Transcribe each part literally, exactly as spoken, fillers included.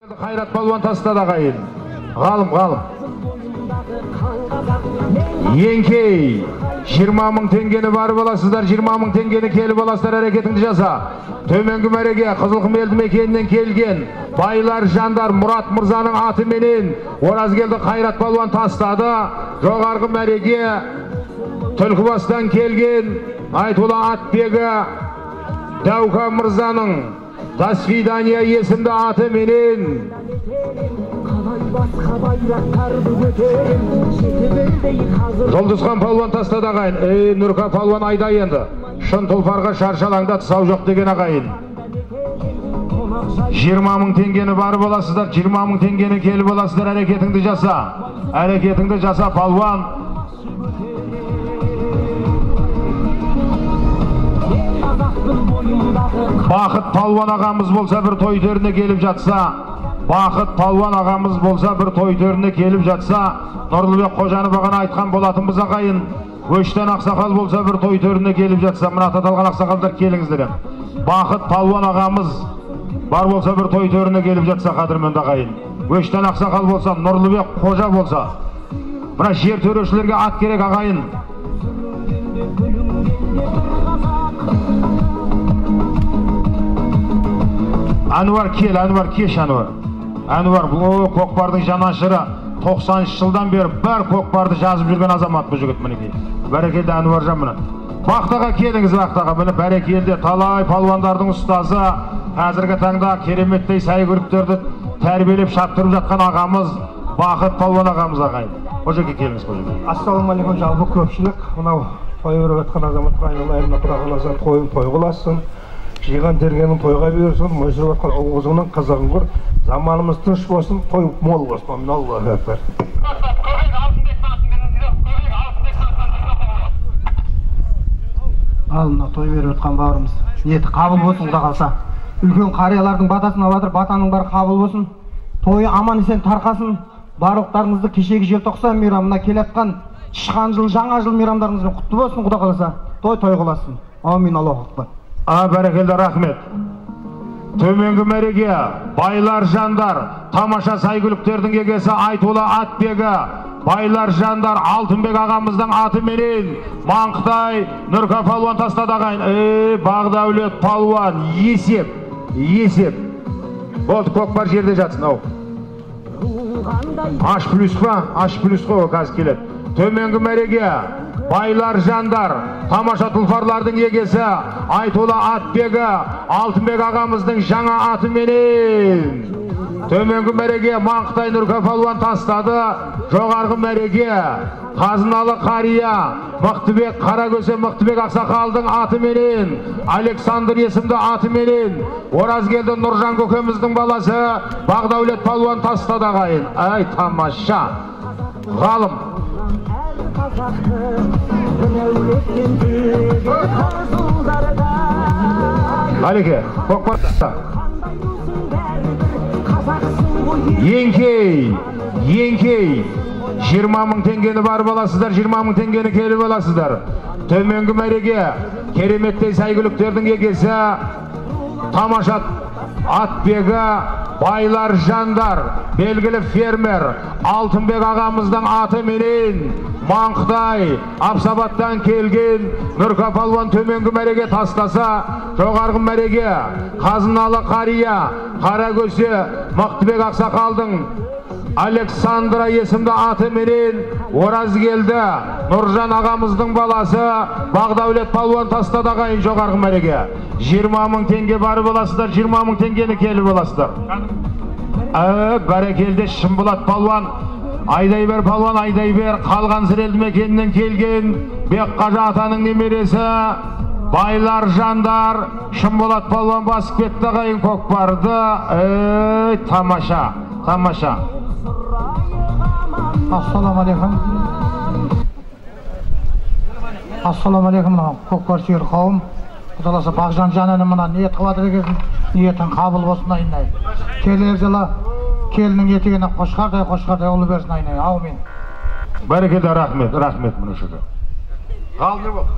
Қайрат палуан тастады ағайын. Ғалым, ғалым. Еңкей, жиырма мың теңгені барып аласыздар, жиырма мың теңгені келіп аласыздар, әрекетіңді жаса. Төменгі мәреге Қызылқұм елді мекенінен келген байлар жандар Мұрат Мырзаның атыменен Оразгелді Қайрат палуан тастады. Жоғарғы мәреге Түлкібастан келген Айтолла Атбегі Дәука Мырзаның Дасвидания есімді аты менен Жұлдызхан палуан тастады ағайын. Ей, Нұрка палуан айда енді. Шын тұлпарға шаршалаңда тұсау жоқ деген ағайын. жиырма мың теңгені барып аласыздар, жиырма мың теңгені келіп аласыздар, әрекетіңді жаса. Әрекетіңді жаса палуан. Бақыт палуан ағамыз болса бір той төріне келіп жатса, Бақыт палуан ағамыз болса бір той төріне келіп жатса, Нұрлыбек Қожаны бағана айтқан болатынбыз ағайын. Өштен ақсақал болса бір той төріне келіп жатса, мына аталған ақсақалдар келіңіздер. Бақыт палуан ағамыз бар болса бір той төріне келіп жатса, қадірменді ағайын. Өштен ақсақал болса, Нұрлыбек Қожа болса, бірақ жер төрешілерге ат керек ағайын. Әнуар кел, Әнуар кеш, Әнуар. Әнуар, бұл көкпардың жанашыры. тоқсаныншы жылдан бері бір көкпарды жазып жүрген азамат бұл жігіт мінекей. Бәрекелді Әнуар жан мына. Бақтаға келіңіз, бақтаға. Міне бәрекелді талай палуандардың ұстазы. Қазіргі таңда кереметтей сәйгүліктерді тәрбиелеп шаптырып жатқан ағамыз Бақыт палуан ағамыз ағайын. Бұл жерге келіңіз бұл жерге. Ассалаумағалейкум жалпы көпшілік. Мынау той өріп жатқан азаматқа айналайын, құдағаласа тойын той қыласын. Жиған тергенің тойға берсін, мөсіріп атқан ұлғызыңның қызығын көр, заманымыз тыныш болсын, той мол болсын. Амин, Аллаху акбар. Ал мына той беріп жатқан бауырымыз, ниеті қабыл болсын, құда қалса. Үлкен қариялардың батасын алып жатыр, батаның бәрі қабыл болсын. Тойы аман есен тарқасын. Барлықтарыңызды кешегі желтоқсан мейрамына келатқан шыққан жыл, жаңа жыл мейрамдарыңызбен құтты болсын, құда қалса. Той той қыласын. Амин, Аллаху акбар. А, бәрекелді, рахмет. Төменгі мәреге байлар жандар, тамаша сәйгүліктердің егесі Айтолла Атбегі, байлар жандар Алтынбек ағамыздың аты менен Маңқытай Нұрка палуан тастады ағайын. Ей, Бағдәулет палуан, есеп, есеп. Болды, көкпар жерде жатсын, ау. Аш плюс па? Аш плюс қой, қазір келеді. Төменгі мәреге байлар жандар, тамаша тұлпарлардың егесі Айтолла Атбегі, Алтынбек ағамыздың жаңа аты менен төменгі мәреге Маңқытай Нұрка палуан тастады. Жоғарғы мәреге Қазыналы қария Мықтыбек Қарагөсе Мықтыбек ақсақалдың аты менен, Александр есімді аты менен Оразгелді Нұржан көкеміздің баласы Бағдәулет палуан тастады ағайын. Ай, тамаша. Ғалым. Қалеке, көкпарда. Еңкей, еңкей. жиырма мың теңгені барып аласыздар, жиырма мың теңгені келіп аласыздар. Төменгі мәреге кереметтей сәйгүліктердің егесі тамаша Атбегі, байлар жандар, белгілі фермер Алтынбек ағамыздың аты менен Маңқытай Апсабаттан келген Нұрка палуан төменгі мәреге тастаса, жоғарғы мәреге Қазыналы қария Қарагөсе Мықтыбек ақсақалдың Александра есімді аты менен Оразгелді Нұржан ағамыздың баласы Бағдәулет палуан тастады ағайын. Жоғарғы мәреге жиырма мың теңге барып аласыздар, жиырма мың теңгені келіп аласыздар. Бәрекелді Шымболат палуан, айдай бер палуан, айдай бер. Қалған елді мекенінен келген Бекқажы атаның немересі байлар жандар Шымболат палуан басып кетті ағайын көкпарды. Тамаша, тамаша. Ассаламалейкум. Ассаламалейкум, көкпар сүйер қауым. Құдаласа Бағжан жанының мына ниет қылады деген, ниетін қабыл болсын айнай. Келер жылы келінің етігіне қошқардай қошқардай ұлы берсін айнай. Аумин. Бәрекелді, рахмет, рахмет мұны шүді. Қал не бол?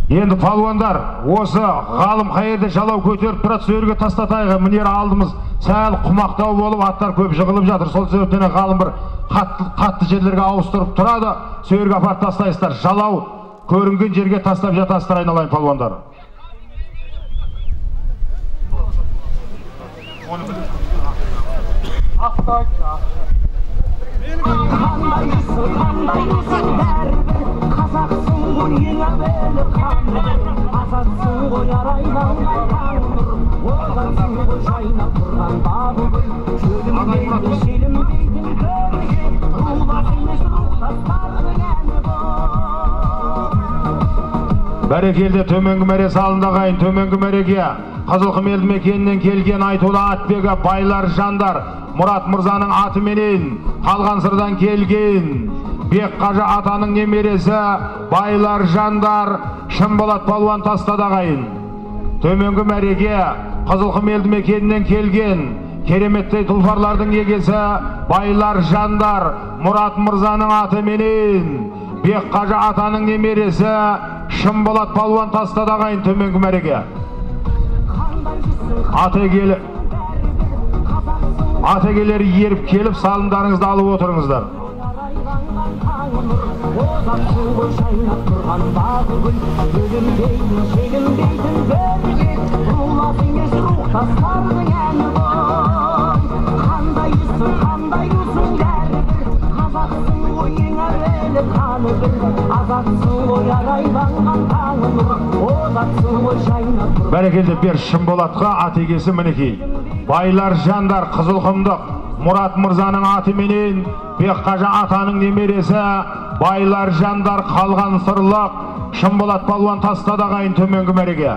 Енді палуандар, осы ғалым қайерде жалау көтеріп тұрады, сөйерге тастатайғы. Мінер алдымыз сәл құмақтау болып, аттар көп жығылып жатыр. Сол себептен ғалым бір қатты, қатты жерлерге ауыстырып тұрады. Сөйерге апарып тастайсыздар. Жалау көрінген жерге тастап жатасыздар, айналайын палуандар. Бәрекелді төменгі мәре салында қайын, төменгі мәреге Қызылқұм елді мекенінен келген айтулы атбегі байлар жандар, Мұрат Мырзаның атыменен қалған сырдан келген Бек Қажы атаның немересі байлар жандар Шымболат палуан тастады қайын. Төменгі мәреге Қызылқұм елді мекенінен келген кереметтей тұлпарлардың егесі байлар жандар Мұрат Мырзаның атыменен Бек Қажы атаның немересі Шымболат палуан тастады қайын. Төменгі мәреге атегелі атегелер еріп келіп салымдарыңызды алып отырыңыздар. Бәрекелді бер Шымболатқа атегесі мінекей. Байлар жандар Қызылқұмдық Мұрат Мырзаның атыменен Бек Қажы атаның немересі байлар жандар қалған сырлық Шымболат палуан тастады қайын. Төменгі мәреге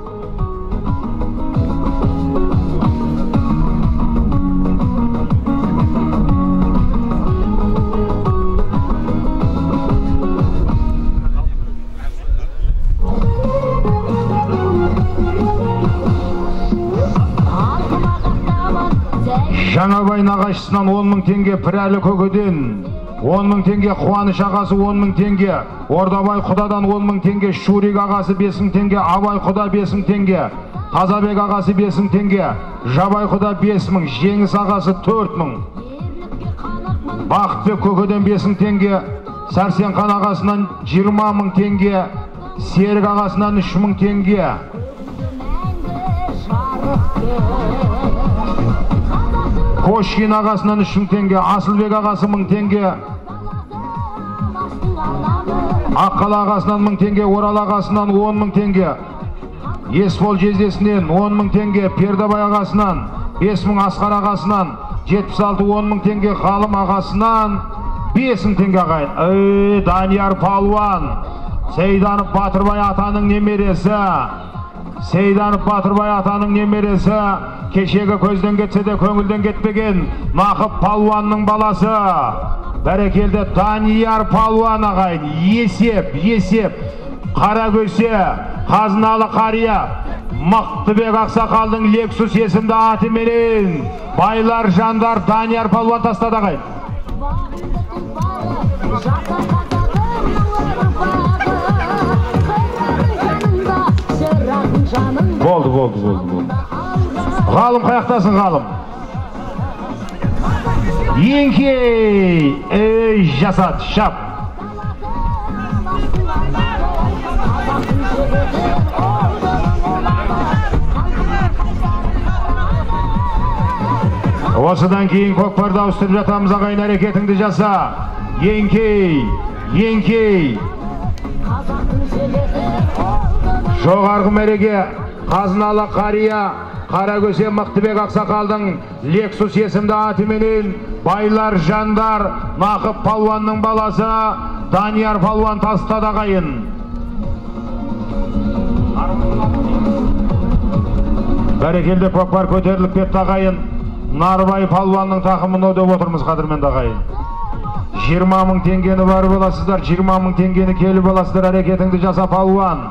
Жаңабай нағашысынан он мың теңге Пірәлі көкеден, он мың теңге Қуаныш ағасы он мың теңге, Ордабай құдадан он мың теңге, Шурик ағасы бес мың теңге, Абай құда бес мың теңге, Тазабек ағасы бес мың теңге, Жабай құда бес мың, Жеңіс ағасы төрт мың, Бақытбек көкеден бес мың теңге, Сәрсенхан ағасынан жиырма мың теңге, Серік ағасынан үш мың теңге, Кошкин ағасынан үш мың теңге, Асылбек ағасы мың теңге, Аққала ағасынан мың теңге, Орал ағасынан он мың теңге, Есбол жездесінен он мың теңге, Пердабай ағасынан бес мың, Асқар ағасынан жетпіс алты, он мың теңге, Ғалым ағасынан бес мың теңге ағайын. Эй, Данияр палуан, Сейданов Батырбай атаның немересі, Сейданов Батырбай атаның немересі, кешегі көзден кетсе де көңілден кетпеген Нақып палуанның баласы. Бәрекелді Данияр палуан ағайын. Есеп, есеп. Қаракөсе, қазыналы қария, Мықтыбек Ақсақалдың Лексус есімді атыменен байлар жандар Данияр палуан тастады ағайын. Болды, болды, болды, болды. Ғалым қаяқтасын, ғалым. Еңкей, ей, жасат, шап. Осыдан кейін көкпарды ауыстырып жатамыз ағайын, әрекетіңді жаса. Еңкей, еңкей. Жоғарғы мәреге қазыналы қария, Қаракөсе Мықтыбек Ақсақалдың Лексус есімді атыменен байлар жандар Нақып палуанның баласы Данияр палуан тастады ағайын. Бәрекелді көкпар көтеріліп кетті ағайын. Нарбай палуанның тақымын өдеп отырмыз қадірменді ағайын. жиырма мың теңгені бар боласыздар, жиырма мың теңгені келіп боласыздар, әрекетіңді жаса палуан.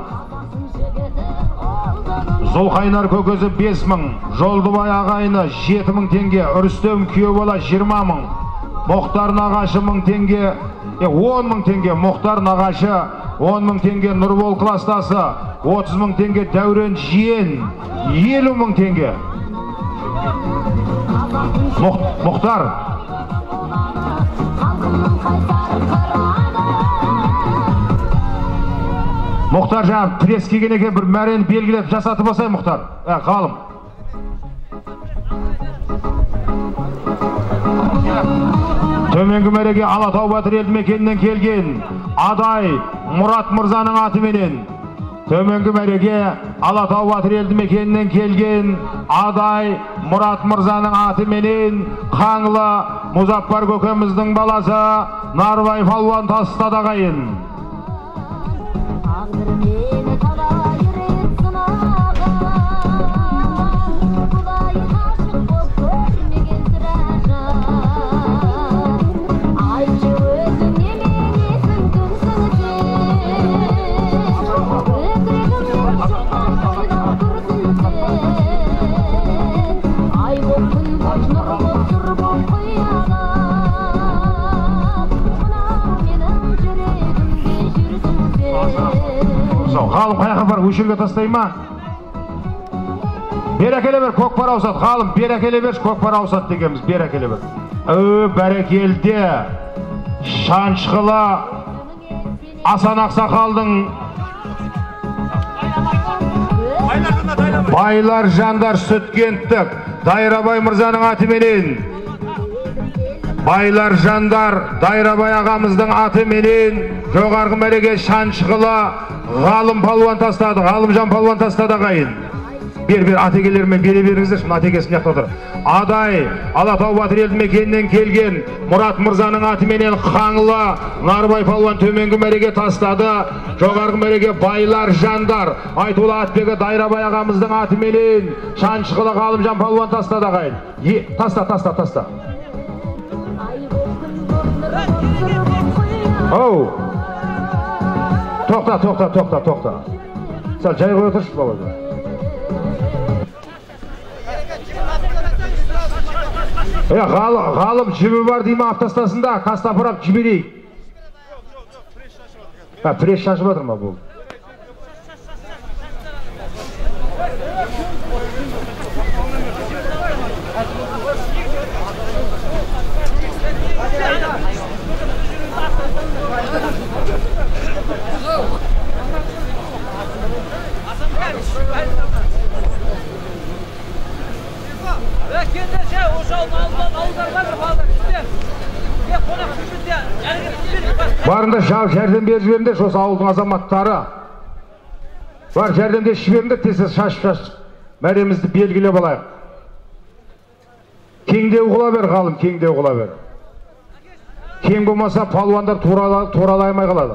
Зұлқайнар көкөзі бес мың, Жолдыбай ағайыны жеті мың теңге, Үрістем күйеу бола жиырма мың, Мұхтар нағашы мың теңге, он мың теңге Мұхтар Нағашы, он мың теңге Нұрбол кластасы, отыз мың теңге Дәурен Жиен, елу мың теңге. Мұхтар. Мұхтар жаңа пресс келген екен, бір мәрені белгілеп жасатып болсай Мұхтар. Ә, қалым. Төменгі мәреге Алатау Батыр елді мекенінен келген Адай Мұрат Мырзаның атыменен. Төменгі мәреге Алатау Батыр елді мекенінен келген Адай Мұрат Мырзаның атыменен Қаңлы Мұзаппар көкеміздің баласы Нарбай Палуан Тастадағайын. Қалым қаяққа бар, өшірге тастай ма? Бер әкеле бер, көкпар аусат. Қалым, бер әкеле бер, көкпар аусат дегенбіз. Бер әкеле бер. Өй, бәрекелде. Шаншқылы Асан Ақсақалдың Байлар жандар Сүткенттік Дайрабай Мырзаның атыменен. Байлар жандар Дайрабай ағамыздың атыменен жоғарғы мәреге Шаншқылы Ғалым Палуан Тастады, Ғалымжан Палуан Тастады ағайын. Бер бер атекелермен бере беріңіздер, шын атекесін яқты отыр. Адай Алатау Батыр елді мекенінен келген Мұрат Мырзаның атыменен Қаңлы Нарбай Палуан төменгі мәреге тастады. Жоғарғы мәреге Байлар жандар Айтулы Атбегі Дайрабай ағамыздың атыменен Шаншқылы Ғалымжан Палуан Тастады ағайын. Таста, таста, таста. Оу! Тоқта, тоқта, тоқта, тоқта. Сәл жай қой отыршы балада. Е, ғалым жібі бар деймі автостасында, қастапырап жіберейік. Пресс шашып отыр ма бұл? Барында жәрдем беріп жіберіңдер, осы ауылдың азаматтары. Бар жәрдемде жіберіңдер, тез шашып-шашып мәремізді белгілеп алайық. Кеңдеу қыла бер, ғалым, кеңдеу қыла бер. Кең болмаса палуандар туралаймай қалады.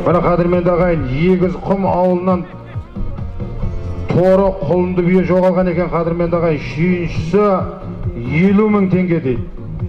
Мына қадірменді ағайын, Егіз құм ауылынан торы құлынды бие жоғалған екен қадірменді ағайын. Сүйіншісі елу мың теңге дейді.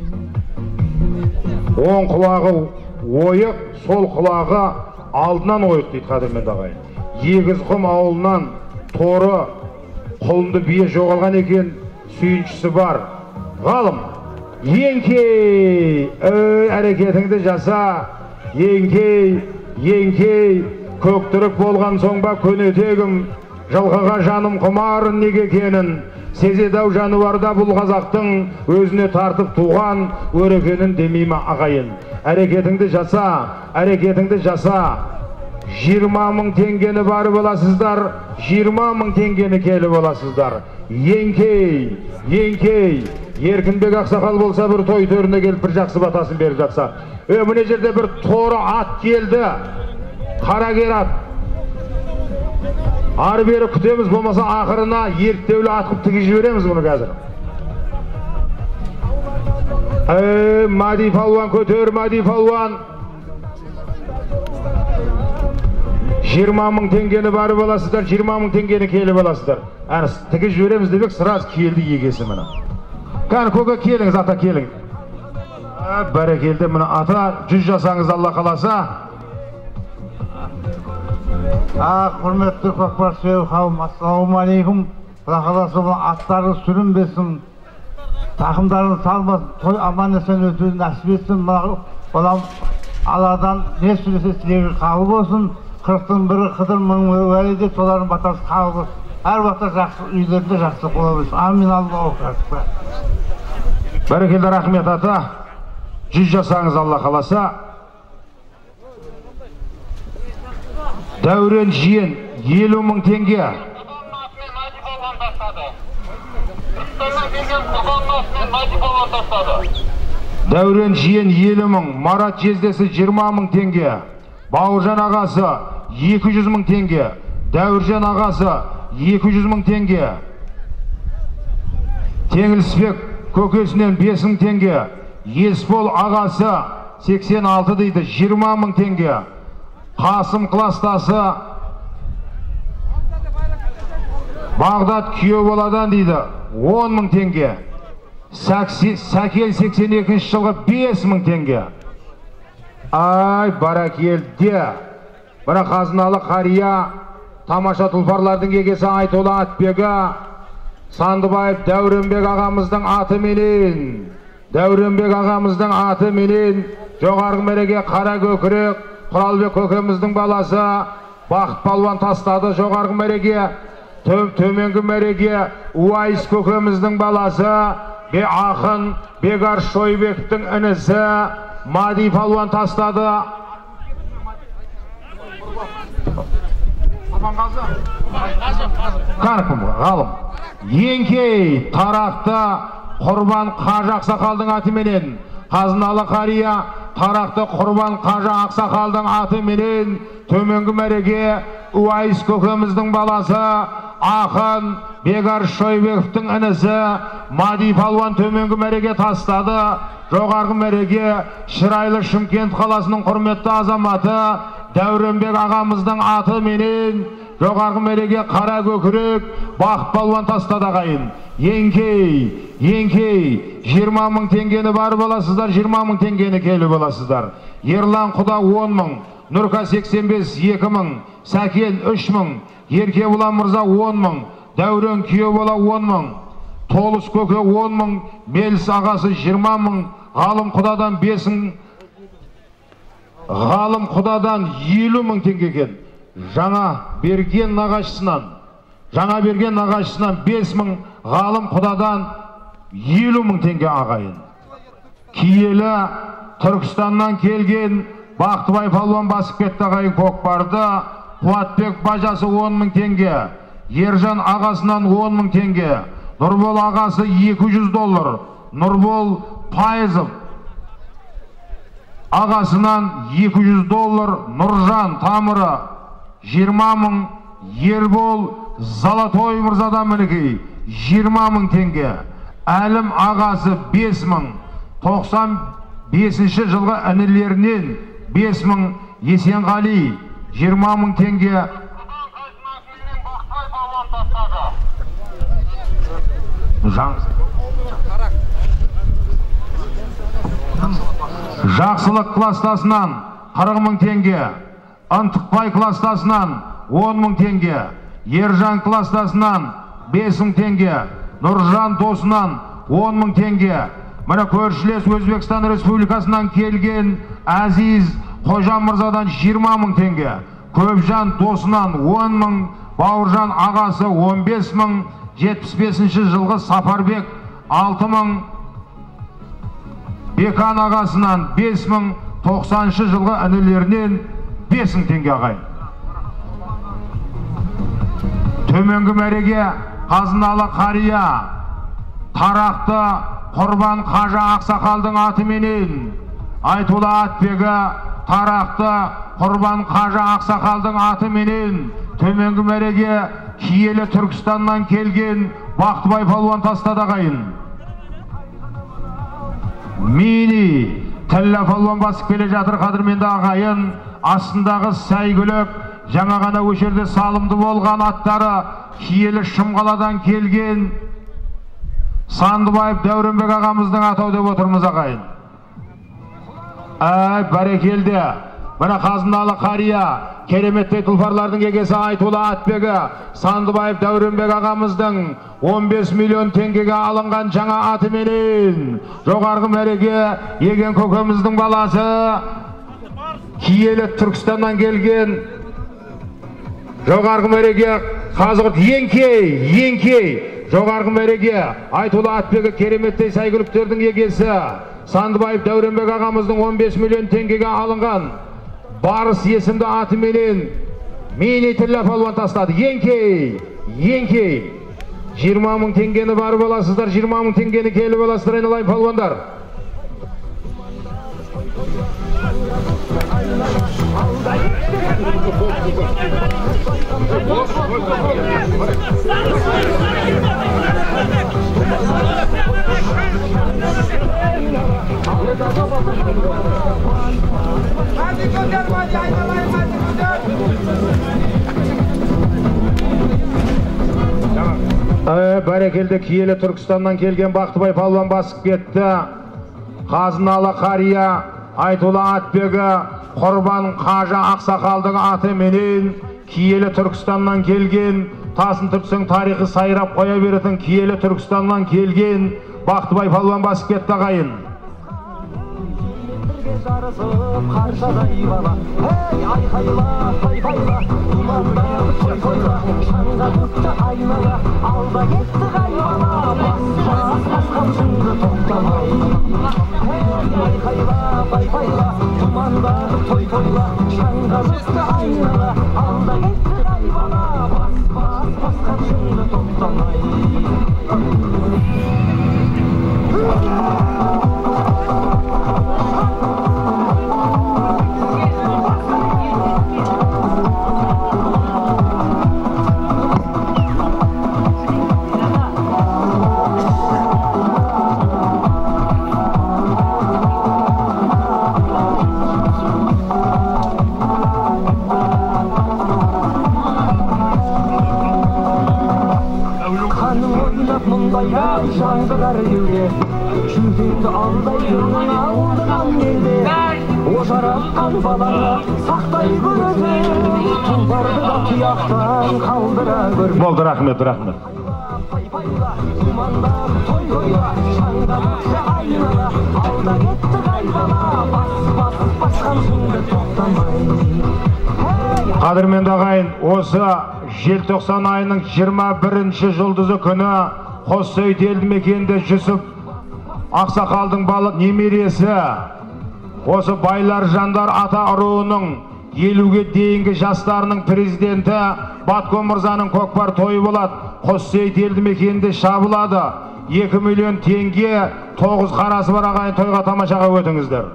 Оң құлағы ойық, сол құлағы алдынан ойық дейді қадірменді ағайын. Егіз құм ауылынан торы құлынды бие жоғалған екен, сүйіншісі бар. Ғалым, еңкей, өй, әрекетіңді жаса, еңкей, еңкей, көктірік болған соң ба көнетегім, жылқыға жаным құмарын неге екенін, сезедау жануарда бұл қазақтың өзіне тартып туған өрекенін демейме ағайын. Әрекетіңді жаса, әрекетіңді жаса. жиырма мың теңгені бары боласыздар, жиырма мың теңгені келі боласыздар. Еңкей, еңкей, Еркінбек ақсақал болса бір той төріне келіп бір жақсы батасын беріп жатса. Ö, мына жерде бір торы ат келді, қарагер ат. Ары бері күтеміз, болмаса ақырына ерттеулі ат қып тігі жібереміз бұны қазір. Ö, Мади палуан көтер, Мади палуан. жиырма мың теңгені бары боласыздар, жиырма мың теңгені келі боласыздар. Әні тігі жібереміз демек, сыраз келді егесі мұны. Кәні көке келіңіз, ата келің. Бәрекелді мұны ата, жүз жасаңыз Алла қаласа. Құрметті көкбар сүйеу қауым, ассалауму алейкум. Алла қаласа бұл аттары сүрінбесін, тақымдарын салмасын, той аман есен өтуін нәсіп етсін. Балам Алладан не сүресе тілегі қабыл болсын. Қырықтың бірі қыдыр мың уәледе солардың батасы қабыл болсын. Әр уақытта жақсы үйлерінде жақсы бола берсін. Амин, Алла оқырсыз. Бәрекелді, рахмет ата. Жүз жасаңыз Алла қаласа. Дәурен жиен елу мың теңге. Дәурен жиен елу мың, Марат жездесі жиырма мың теңге. Бауыржан ағасы екі жүз мың теңге. Дәуіржан ағасы екі жүз мың теңге. Теңілісбек көкесінен бес мың теңге. Есбол ағасы сексен алты дейді, жиырма мың теңге. Қасым кластасы Бағдат күйеу боладан дейді, он мың теңге. Сәкел сексен екінші жылғы бес мың теңге. Ай, баракелде. Бұра қазыналы қария, тамаша тұлпарлардың егесі Айтолы Атбегі, Сандыбаев Дәуренбек ағамыздың аты менен, Дәуренбек ағамыздың аты менен, жоғарғы мәреге Қара Көкірек, Құралбек көкеміздің баласы, Бақыт палуан тастады жоғарғы мәреге, төменгі мәреге Уайс көкеміздің баласы, Бе ақын Бегар Шойбектің інісі Мади палуан тастады. Қарқым ғалым. Еңкей тарақты Құрбан Қажы Ақсақалдың аты менен, қазыналы қария тарақты Құрбан Қажы Ақсақалдың аты менен, төменгі мәреге Уайс көкеміздің баласы, ақын Бегар Шойбековтың інісі Мади палуан төменгі мәреге тастады. Жоғарғы мәреге Шырайлы Шымкент қаласының құрметті азаматы Дәуренбек ағамыздың аты менен, жоғарғы мәреге Қара Көкірек Бақыт палуан тастады ағайын. Еңкей, еңкей, жиырма мың теңгені бар боласыздар, жиырма мың теңгені келі боласыздар. Ерлан Құда он мың, Нұрка сексен бес екі мың, Сәкен үш мың, Еркебұлан Мырза он мың, Дәурен Күйеубала он мың, Толыс көке он мың, Меліс ағасы жиырма мың, Ғалым Құдадан бес мың, Ғалым Құдадан елу мың теңге екен. Жаңа берген нағашысынан, жаңа берген нағашысынан бес мың, Ғалым Құдадан елу мың теңге ағайын. Киелі Түркістаннан келген Бақтыбай палуан басып кетті ағайын көкпарды. Қуатбек бажасы он мың теңге, Ержан ағасынан он мың теңге, Нұрбол ағасы екі жүз доллар, Нұрбол Пайызов ағасынан екі жүз доллар, Нұржан Тамыры жиырма мың, Ербол Золотой Мырзадан мінекей жиырма мың теңге, Әлім ағасы бес мың, тоқсан бесінші жылғы інілерінен бес мың, Есенғали жиырма мың теңге. Жақсылық кластасынан қырық мың теңге. Ынтықбай кластасынан он мың теңге. Ержан кластасынан бес мың теңге. Нұржан досынан он мың теңге. Мына көршілес Өзбекстан Республикасынан келген Әзиз Қожа мырзадан жиырма мың теңге. Көпжан досынан он мың, Бауыржан ағасы он бес мың, жетпіс бесінші жылғы Сапарбек алты мың, Бекан ағасынан бес мың, тоқсаныншы жылғы інілерінен бес мың теңге ағайын. Төменгі мәреге Қазыналы қария Тарақты Құрбан Қажы Ақсақалдың атыменен, Айтулы Атбегі Тарақты Құрбан Қажы Ақсақалдың атыменен, төменгі мәреге Киелі Түркістаннан келген Бақтыбай палуан тастады ағайын. Мини Тіллә палуан басып келе жатыр қадірменді ағайын. Астындағы сәйгүлік, жаңа ғана өшерде салымды болған аттары Киелі Шымғаладан келген Сандыбаев Дәуренбек ағамыздың атау деп отырмыз ағайын. Әй, бәрекелді. Мына Қазыналы қария, кереметтей тұлпарлардың егесі Айтулы Атбегі, Сандыбаев Дәуренбек ағамыздың он бес миллион теңгеге алынған жаңа атыменен жоғарғы мәреге еген көкеміздің баласы Киелі Түркістаннан келген жоғарғы мәреге қазығыт еңкей, еңкей жоғарғы мәреге Айтулы Атбегі кереметтей сәйгүліктердің егесі Сандыбаев Дәуренбек ағамыздың он бес миллион теңгеге алынған Барыс есімді атыменен Мини Тіллә палуан тастады. Еңкей, еңкей. жиырма мың теңгені барып аласыздар, жиырма мың теңгені келіп аласыздар, айналайын палуандар. Бәрекелді Киелі Түркістаннан келген Бақтыбай палуан басып кетті. Қазыналы қария Айтулы Атбегі Құрбан Қажы Ақсақалдың атыменен Киелі Түркістаннан келген, тасын түртсең тарихы сайрап қоя беретін Киелі Түркістаннан келген Бақтыбай палуан басып кетті ағайын. Жарысып қаршадай бала, ей айқайла, сайқайла, думандар той тойла, шаңға көкті айнала, алда кетті қайбала, бас бас қамшыңды тоқтамай. Ей айқайла, сайқайла, думандар той тойла, шаңға көкті айнала, алда кетті қайбала, бас бас бас қамшыңды тоқтамай. Шаңғыдар елде, жүзіңді алдай жүрдің алдыған елде, ошарапқан балаға сақтай көреді, тұлпарды да тұяқтан қалдыра көрді. Болды, рахмет, рахмет. Думандар той тойла, шаңға көкті айнала, алда кетті қайбала, бас бас бас қамшыңды тоқтамай. Қадірменді ағайын, осы желтоқсан айының жиырма бірінші жұлдызы күні Қоссөйт елді мекенінде Жүсіп Ақсақалдың балы немересі, осы Байлар Жандар ата ұруының елуге дейінгі жастарының президенті Батко мырзаның көкпар тойы болады. Қоссөйт елді мекенінде шабылады. екі миллион теңге тоғыз қарасы бар ағайын, тойға тамашаға өтіңіздер.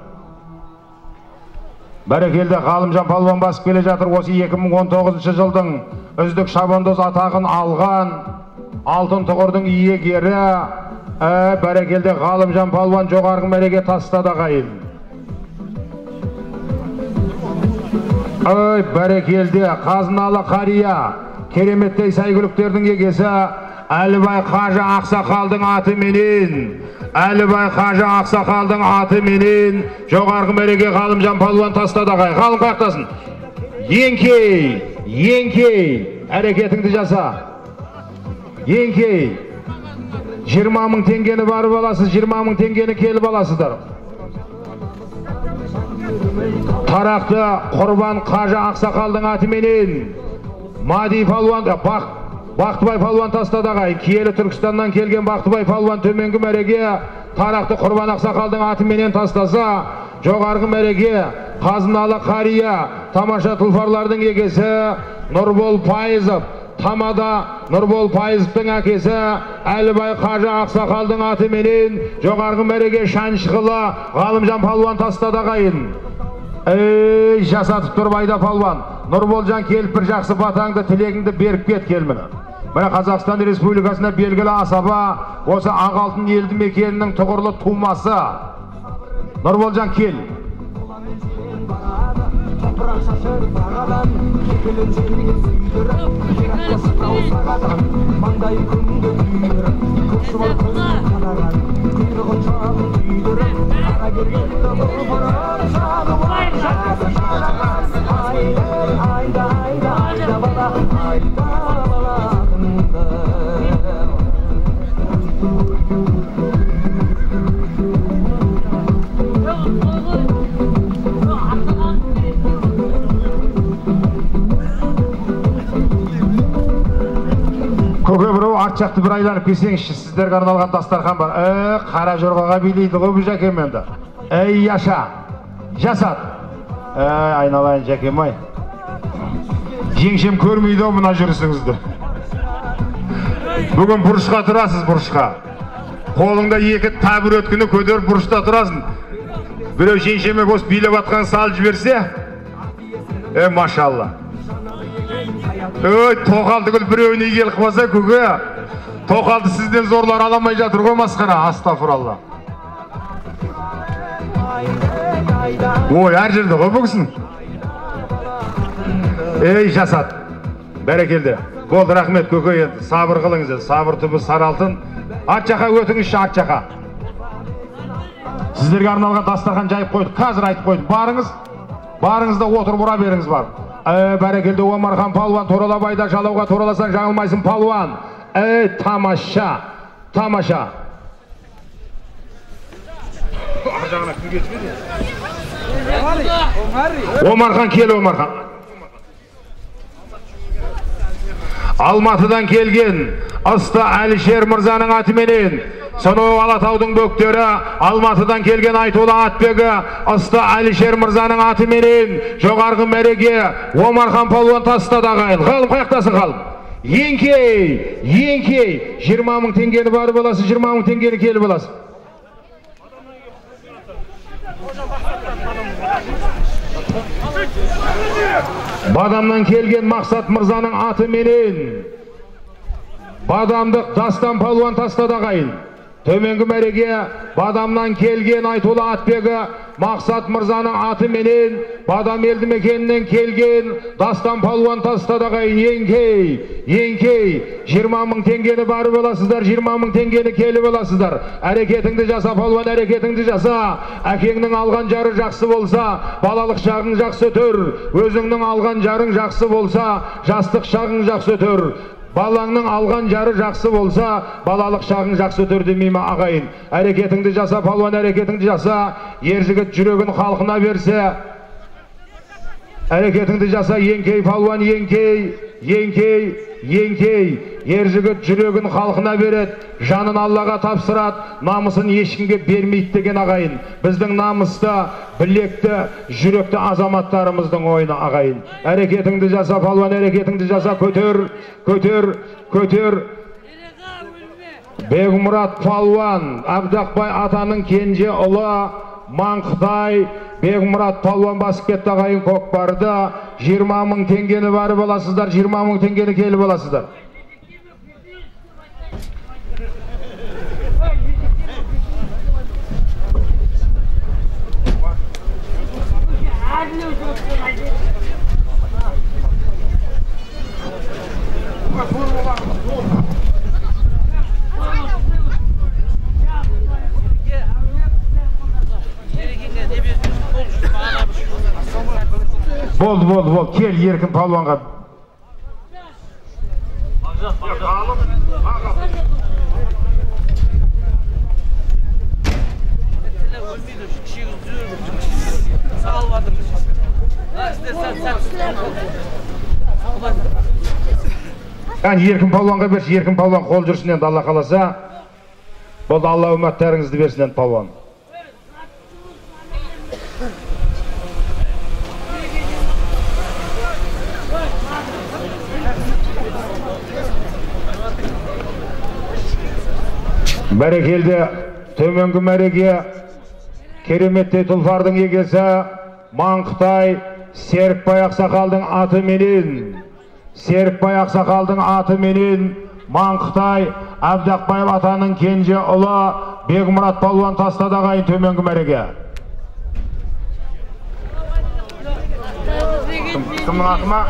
Бәрекелді Ғалымжан палуан басып келе жатыр. Осы екі мың он тоғызыншы жылдың үздік шабандоз атағын алған алтын тұғырдың иегері бәрекелді Ғалымжан палуан жоғарғы мәреге тастады ағайын. Ой, бәрекелді, қазыналы қария, кереметтей сәйгүліктердің егесі, Әлібай Қажы Ақсақалдың аты менен, Әлібай Қажы Ақсақалдың аты менен, жоғарғы мәреге Ғалымжан палуан тастады ағай. Ғалым қаяқтасын. Еңкей, еңкей, әрекетіңді жаса. Еңкей, жиырма мың теңгені барып аласыз, жиырма мың теңгені келіп аласыздар. Тарақты Құрбан Қажы Ақсақалдың аты менен, Мади палуан, бақ, Бақтыбай палуан тастады ағай. Киелі Түркістаннан келген Бақтыбай палуан төменгі мәреге Тарақты Құрбан Ақсақалдың аты менен тастаса, жоғарғы мәреге қазыналы қария, тамаша тұлпарлардың егесі Нұрбол Пайызов, Тамада Нұрбол Пайызовтың әкесі Әлібай Қажы Ақсақалдың аты менен жоғарғы мәреге Шаншықылы Ғалымжан палуан тастады ағайын. Ей, жасатып тұр байда палуан. Нұрболжан келіп бір жақсы батаңды, тілегіңді беріп кет келмені. Мына Қазақстан Республикасына белгілі асаба, осы Ағалтын елді мекенінің тұғырлы тумасы. Нұрболжан кел. Көке біреу арт жақты бір айланып келсеңізші, сіздерге арналған дастархан бар. Ә, қара жорғаға билейді ғой бұл жәкем енді. Әй, яша, жасат. Ә, айналайын жәкем ай. Жеңшем көрмейді о мына жүрісіңізді. Бүгін бұрышқа тұрасыз, бұрышқа. Қолыңда екі табір өткіні көтеріп бұрышта тұрасың. Біреу жеңшеме көз билеп атқан салып жіберсе, ә, машалла. Өй, тоқалды күл біреуіне келіп қалса, көке, тоқалды сізден зорлар аламай жатыр ғой масқара, астафыралла. Ой, әр жерде ғой бұғысын. Ей, жасат, бәрекелді. Болды, рахмет, көке, енді сабыр қылыңыз, сабыр түбі сары алтын. Ат жақа өтіңізші, ат жақа. Сіздерге арналған дастархан жайып қойды, қазір айтып қойды. Барыңыз, барыңыз да отыр бұра беріңіз бар. Ә, бәрекелді Омархан палуан, Торалабайда жалауға тораласаң жаңылмайсың палуан. Ә, тамаша, тамаша. Омархан кел, Омархан. Алматыдан келген Ысты Әлішер мырзаның атыменен, сонау Алатаудың бөктері Алматыдан келген Айтолы Атбегі Ысты Әлішер мырзаның атыменен жоғарғы мәреге Омархан палуан тастады ағайын. Ғалым қаяқтасын ғалым. Еңкей, еңкей, жиырма мың теңгені барып аласыз, жиырма мың теңгені келіп аласыз. Бадамнан келген Мақсат мырзаның аты менен Бадамдық Дастан палуан тастады ағайын. Төменгі мәреге Бадамнан келген Айтолы Атбегі Мақсат мырзаның аты менен Бадам елді мекенінен келген Дастан палуан тастады ағайын. Еңкей, еңкей, жиырма мың теңгені барып аласыздар, жиырма мың теңгені келіп аласыздар. Әрекетіңді жаса палуан, әрекетіңді жаса. Әкеңнің алған жары жақсы болса, балалық шағың жақсы өтер. Өзіңнің алған жарың жақсы болса, жастық шағың жақсы өтер. Балаңның алған жары жақсы болса, балалық шағың жақсы өтер демейме ағайын. Әрекетіңді жаса палуан, әрекетіңді жаса. Ер жігіт жүрегін халқына берсе, әрекетіңді жаса. Еңкей палуан, еңкей, еңкей, еңкей. Ер жігіт жүрегін халқына береді, жанын Аллаға тапсырады, намысын ешкімге бермейді деген ағайын. Біздің намысты, білекті, жүректі азаматтарымыздың ойыны ағайын. Әрекетіңді жаса палуан, әрекетіңді жаса. Көтер, көтер, көтер. Бегмұрат палуан, Абдақбай атаның кенже ұлы, Маңқытай, Бегмұрат палуан басып кетті ағайын көкпарды. жиырма мың теңгені барып аласыздар, жиырма мың теңгені келіп аласыздар. Болды, болды, болды. Кел еркін палуанға. Yani еркін палуанға берші, еркін палуан қол жүрсін енді Алла қаласа. Болды, Алла үміттәріңізді берсін енді палуан. Бәрекелді төменгі мәреге кереметтей тұлпардың егесі Маңқытай Серікбай Ақсақалдың аты менен Серікбай Ақсақалдың аты менен Маңқытай Әбдақбаев атаның кенже ұлы Бегмұрат палуан тастады ағайын төменгі мәреге. Кімнің аты ма?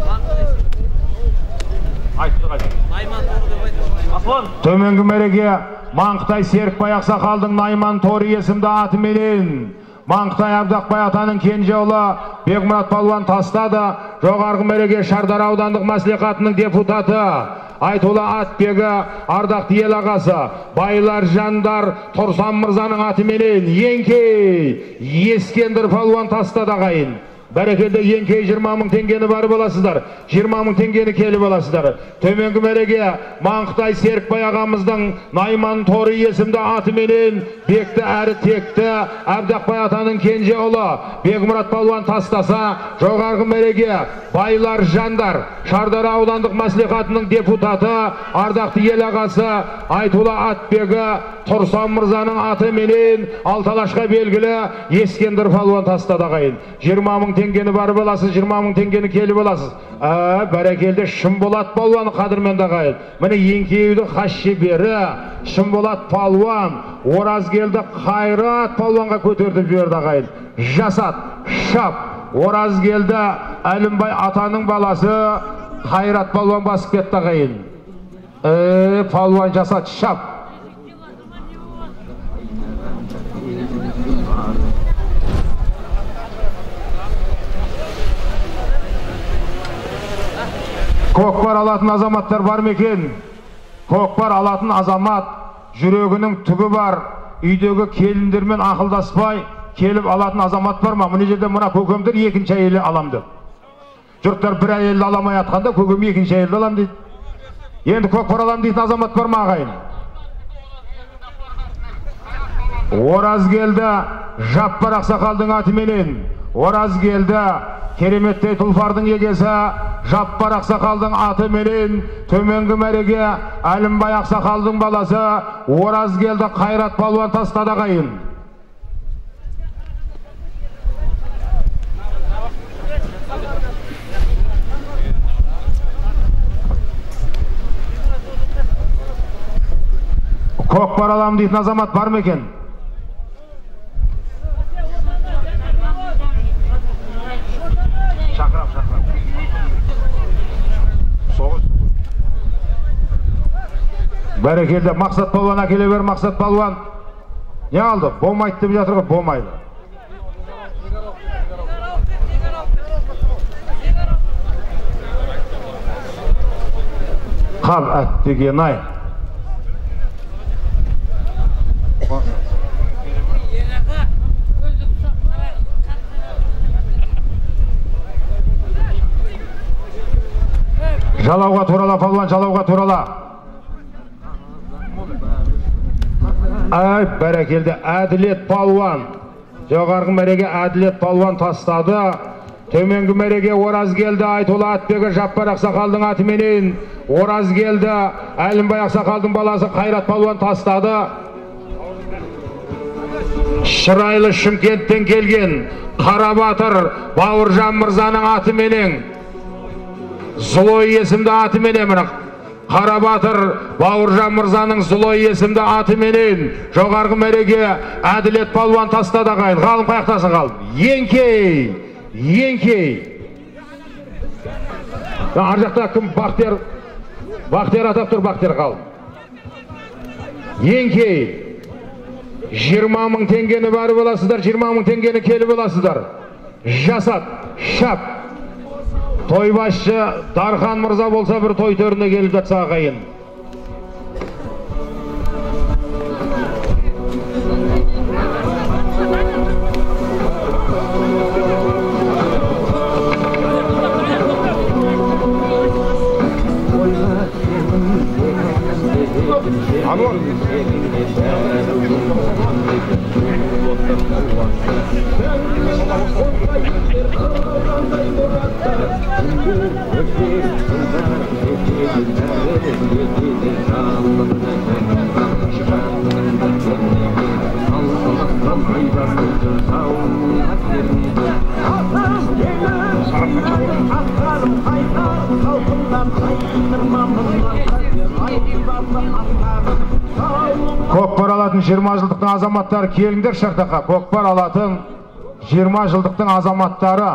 Төменгі мәреге Маңқытай Серікбай Ақсақалдың Найман Торы есімді аты менен Маңқытай Әбдақбай атаның кенже ұлы Бегмұрат палуан тастады. Жоғарғы мәреге Шардар аудандық мәслихатының депутаты Айтолы Атбегі ардақты ел ағасы Байлар Жандар Тұрсан мырзаның аты менен Еңкей Ескендір палуан тастады ағайын. Бәрекелді Еңкей жиырма мың теңгені барып аласыздар. жиырма мың теңгені келіп аласыздар. Төменгі мәреге Маңқытай Серікбай ағамыздың Найман Торы есімді аты менен Бекті әрі текті Әбдақбай атаның кенже ұлы Бегмұрат палуан тастаса, жоғарғы мәреге Байлар Жандар Шардар аудандық мәслихатының депутаты ардақты ел ағасы Айтолы Атбегі Тұрсан мырзаның аты менен Алталашқа белгілі Ескендір палуан тастады ағайын. жиырма мың теңгені барып аласыз, жиырма мың теңгені келіп аласыз. Бәрекелді Шымболат палуан қадірменді ағайын. Міне Еңкеудің хас шебері Шымболат палуан Оразгелді Қайрат палуанға көтердіп жіберді ағайын. Жасат, шап, Оразгелді Әлімбай атаның баласы Қайрат палуан басып кетті ағайын. Палуан Жасат, шап. Көкпар алатын азаматтар бар мекен? Көкпар алатын азамат жүрегінің түгі бар, үйдегі келіндермен ақылдаспай келіп алатын азамат бар ма? Мына жерде мына көкемдер екінші әйелі алам деп. Жұрттар бір әйелді аламай атқанда көкем екінші әйелді алам дейді. Енді көкпар алам дейтін азамат бар ма ағайын? Оразгелді Жаппар Ақсақалдың аты менен Оразгелді кереметтей тұлпардың егесі Жаппар Ақсақалдың аты менен төменгі мәреге Әлімбай Ақсақалдың баласы Оразгелді Қайрат палуан тастады ағайын. Көкпар алам дейтін азамат бар ма екен? Шақырап, шақырап. Соғыз. Бәрекелді, Мақсат палуан әкеле бер, Мақсат палуан. Не алды? Болмайды деп жатыр ғой, болмайды. Қал әттеген ай. Жалауға турала палуан, жалауға турала. Ай, бәрекелді, Әділет палуан. Жоғарғы мәреге Әділет палуан тастады. Төменгі мәреге Оразгелді Айтолы Атбегі Жаппар Ақсақалдың аты менен Оразгелді Әлімбай Ақсақалдың баласы Қайрат палуан тастады. Шырайлы Шымкенттен келген Қарабатыр Бауыржан мырзаның аты менен Злой есімді аты менен Қарабатыр Бауыржан мырзаның Злой есімді аты менен жоғарғы мәреге Әділет палуан тастады ағайын. Ғалым қаяқтасын ғалым. Еңкей, Еңкей. Ар жақта кім? Бақтияр, Бақтияр атап тұр, Бақтияр ғалым. Еңкей. жиырма мың теңгені барып аласыздар, жиырма мың теңгені келіп аласыздар. Жасат, шап. тойбасшы Дархан мырза болса бір той төріне келіп жатса ағайын. Көкпар алатын жиырма жылдықтың азаматтары келіңдер шартаққа. Көкпар алатын жиырма жылдықтың азаматтары.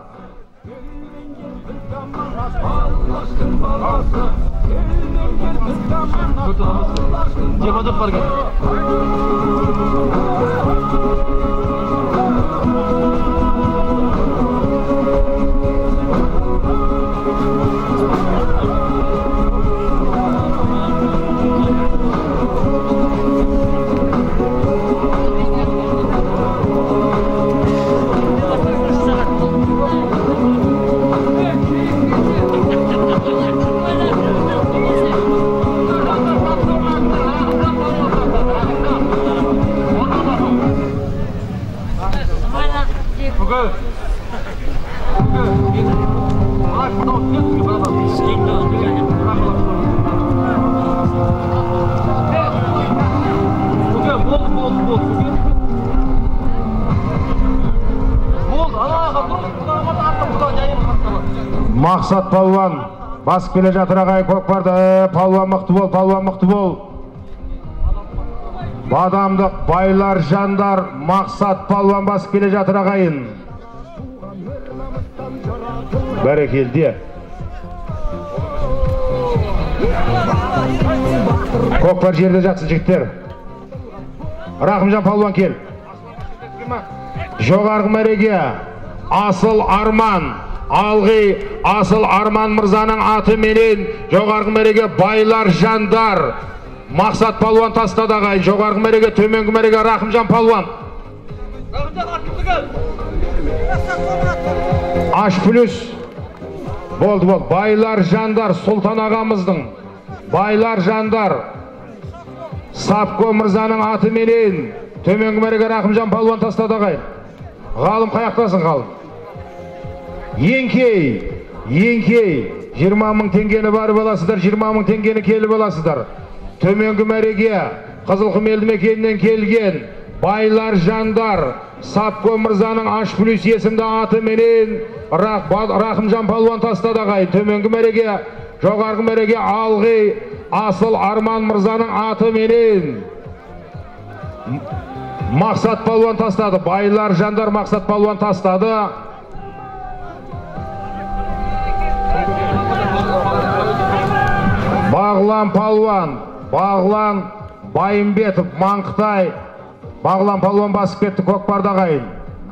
Мақсат палуан басып келе жатыр ағайын көкпарды. Палуан мықты бол, палуан мықты бол. Бадамдық байлар жандар Мақсат палуан басып келе жатыр ағайын. Бәрекелді. Көкпар жерде жатсын жігіттер. Рахымжан палуан кел. Жоғарғы мәреге Асыл Арман, алғи Асыл Арман мырзаның аты менен жоғарғы мәреге байлар жандар Мақсат палуан тастады ағайын. Жоғарғы мәреге, төменгі мәреге Рахымжан палуан. Аш плюс болды болды. Байлар жандар Сұлтан ағамыздың байлар жандар Сапко мырзаның аты менен төменгі мәреге Рахымжан палуан тастады ағайын. Ғалым қаяқтасын ғалым. Еңкей, еңкей, жиырма мың теңгені барып аласыздар, жиырма мың теңгені келіп аласыздар. Төменгі мәреге Қызылқұм елді мекенінен келген байлар жандар Сапко мырзаның Аш плюс есімді аты менен Рахымжан палуан тастады ағайын. Төменгі мәреге, жоғарғы мәреге алғи Асыл Арман мырзаның аты менен Мақсат палуан тастады. Байлар жандар Мақсат палуан тастады. Бағлан палуан, Бағлан Байымбетов, Маңқытай, Бағлан палуан басып кетті көкпарда ағайын.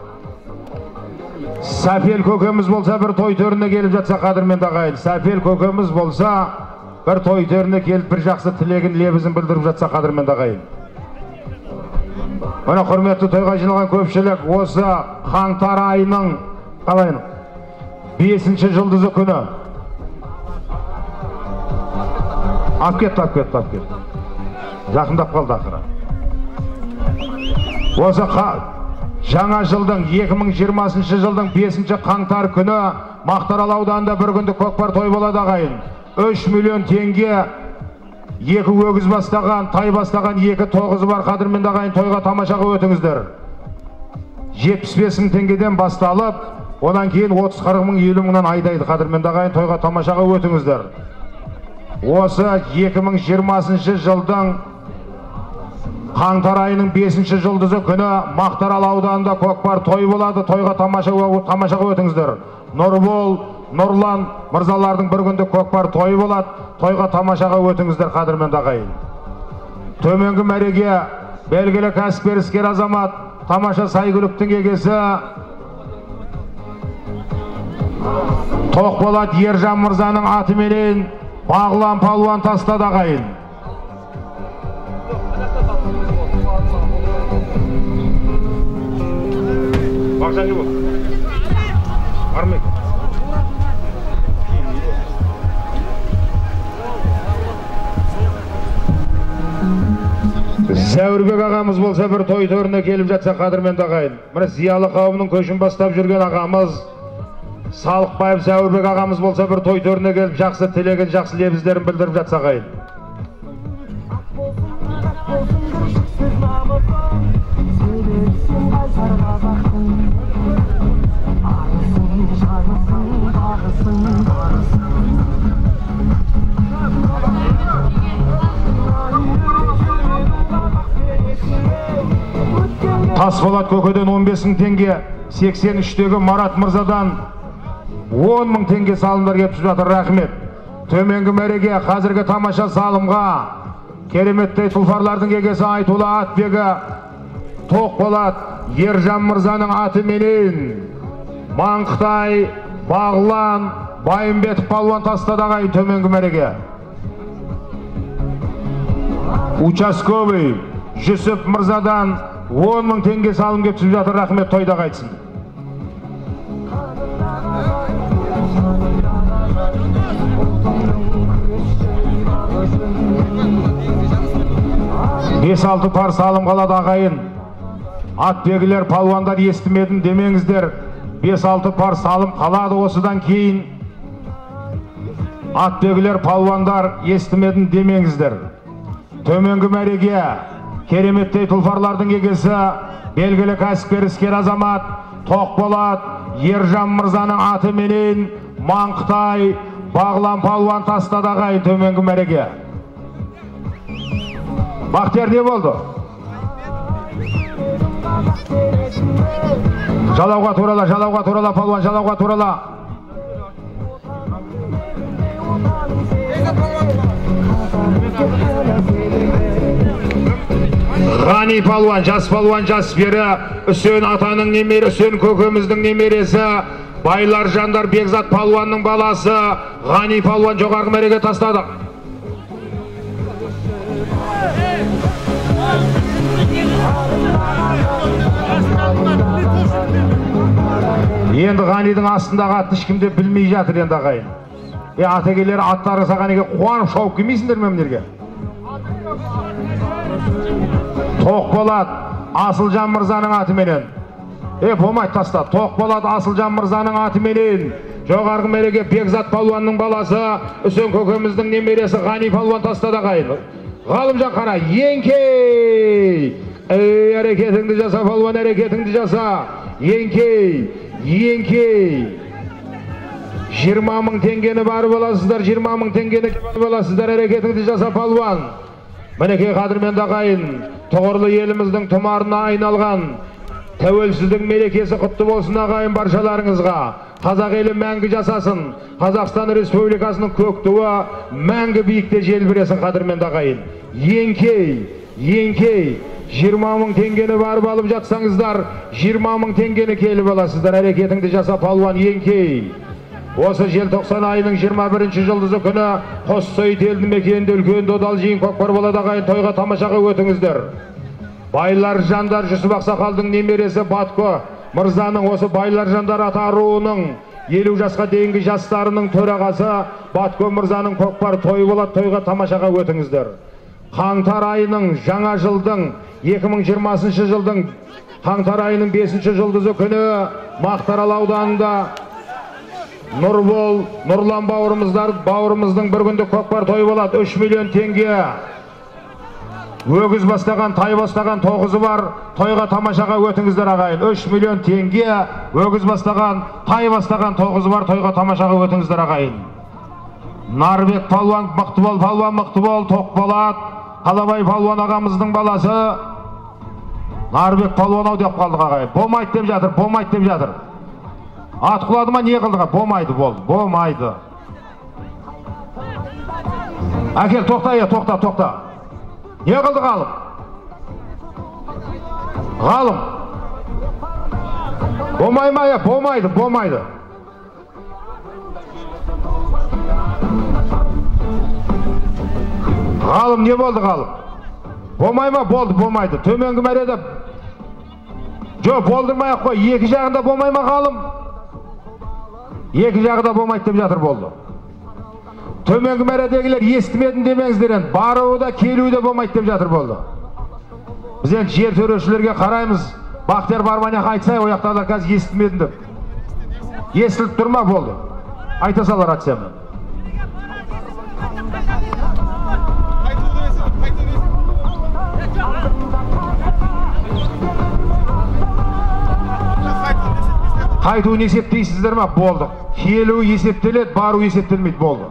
Сәпел көкеміз болса бір той төріне келіп жатса қадірменді ағайын. Сәпел көкеміз болса бір той төріне келіп бір жақсы тілегін лебізін білдіріп жатса қадірменді ағайын. Мына құрметті тойға жиналған көпшілік осы қаңтар айының қалайын бесінші жылдызы күні. Ап кетті, ап кетті, ап кетті. Жақындап қалды ақыры. Осы жаңа жылдың екі мың жиырмасыншы жылдың бесінші қаңтар күні Мақтаарал ауданында бір күндік көкпар той болады ағайын. үш миллион теңге екі өгіз бастаған, тай бастаған екі тоғызы бар қадірменді ағайын. Тойға тамашаға өтіңіздер. жетпіс бес мың теңгеден басталып, одан кейін отыз қырық мың елу мыңнан айдайды қадірменді ағайын. Тойға тамашаға өтіңіздер. Осы екі мың жиырмасыншы жылдың қаңтар айының бесінші жұлдызы күні Мақтаарал ауданында көкпар той болады. Тойға тамашаға өтіңіздер. Нұрбол, Нұрлан мырзалардың бір күндік көкпар той болады. Тойға тамашаға өтіңіздер қадірменді ағайын. Төменгі мәреге белгілі кәсіпкер іскер азамат, тамаша сәйгүліктің егесі Тоқболат Ержан мырзаның атыменен Бағлан палуан тастады ағайын. Бағжан не болды? Армек. Зәурбек ағамыз болса бір той төріне келіп жатса қадірменді ағайын. Міне зиялы қауымның көшін бастап жүрген ағамыз Салықбаев Зәурбек ағамыз болса бір той төріне келіп жақсы тілеген, жақсы лебіздерін білдіріп жатса ағайын. Тасболат көкеден он бес мың теңге, сексен үштегі Марат мырзадан он мың теңге салымдар кеп түсіп жатыр, рахмет. Төменгі мәреге қазіргі тамаша салымға кереметтей тұлпарлардың егесі Айтулы Атбегі Тоқболат Ержан мырзаның атыменен Маңқытай Бағлан Байымбетов палуан тастады ағайын төменгі мәреге. Участковый Жүсіп мырзадан он мың теңге салым кеп түсіп жатыр, рахмет, тойда қайтсын. бес алты пар салым қалады ағайын. Атбегілер палуандар естімедім демеңіздер. бес алты пар салым қалады осыдан кейін. Атбегілер палуандар естімедім демеңіздер. Төменгі мәреге кереметтей тұлпарлардың егесі белгілі кәсіпкер іскер азамат Тоқболат Ержан мырзаның атыменен Маңқытай Бағлан палуан тастады ағайын төменгі мәреге. Бақтияр не болды? Жалауға турала, жалауға турала, палуан жалауға турала. Ғани палуан, жас палуан, жас бері, Үсен атаның немері, Үсен көкеміздің немересі, Байлар Жандар Бекзат палуанның баласы, Ғани палуан жоғарғы мәреге тастады. Енді Ғанидың астындағы атты ешкімде білмей жатыр енді ағайын. Е, атагелері аттары сағанеге қуанып шауып келмейсіңдер мемлерге. Тоқболат Асылжан мырзаның атыменен. Е, болмайды таста. Тоқболат Асылжан мырзаның атыменен жоғарғы мәреге Бекзат палуанның баласы, Үсен көкеміздің немересі Ғани палуан тастады ағайын. Ғалымжан қара, еңкей! Ей, әрекетіңді жаса, палуан, әрекетіңді жаса. Еңкей, еңкей. жиырма мың теңгені бар боласыздар, жиырма мың теңгені бар боласыздар, әрекетіңді жаса, палуан. Мінекей қадірменді ағайын, тұғырлы еліміздің тұмарына айналған тәуелсіздің мерекесі құтты болсын ағайын баршаларыңызға. Қазақ елі мәңгі жасасын, Қазақстан Республикасының көк туы мәңгі биікте желбіресін қадірменді ағайын. Еңкей, еңкей, жиырма мың теңгені барып алып жатсаңыздар, жиырма мың теңгені келіп аласыздар, әрекетіңді жаса, палуан, еңкей. Осы желтоқсан айының жиырма бірінші жұлдызы күні Қоссойыт елді мекенінде үлкен додал жиын көкпар болады ағайын, тойға тамашаға өтіңіздер. Байлар Жандар Жүсіп Ақсақалдың немересі Батко мырзаның осы Байлар Жандар ата руының елу жасқа дейінгі жастарының төрағасы Батко мырзаның көкпар тойы болады, тойға тамашаға өтіңіздер. Қаңтар айының жаңа жылдың екі мың жиырмасыншы жылдың қаңтар айының бесінші жұлдызы күні Мақтаарал ауданында Нұрбол, Нұрлан бауырымыздар, бауырымыздың бір күнді көкпар тойы болады, үш миллион теңге. Өгіз бастаған, тай бастаған тоғызы бар, тойға тамашаға өтіңіздер ағайын. үш миллион теңге, өгіз бастаған, тай бастаған тоғызы бар, тойға тамашаға өтіңіздер ағайын. Нарбек палуан, мықты бол, палуан мықты бол, Тоқболат, Қалабай палуан ағамыздың баласы. Нарбек палуан ау деп қалдық ағайын. Болмайды деп жатыр, болмайды деп жатыр. Ат құлады ма, не қылдыға? Болмайды бол, болмайды. Әкел, тоқта, е, тоқта, тоқта. Не қылды ғалым? Ғалым. Болмай ма, е, болмайды, болмайды. Ғалым, не болды ғалым? Болмай ма? Болды, болмайды. Төменгі мәреде жоқ, болдырмай ақ қой. Екі жағында болмай ма ғалым? Екі жағында болмайды деп жатыр, болды. Төменгі мәредегілер естімедім демеңіздер енді. Баруы да келуі де болмайды деп жатыр, болды. Біз енді жер төрешілерге қараймыз. Бақтияр Барманияқ айтсай, ояқтағылар қазір естімедім деп. Естіліп тұрма, болды. Айта салар атсам. Қайтуын есептейсіздер ма? Болды. Келуі есептеледі, бару есептелмейді, болды.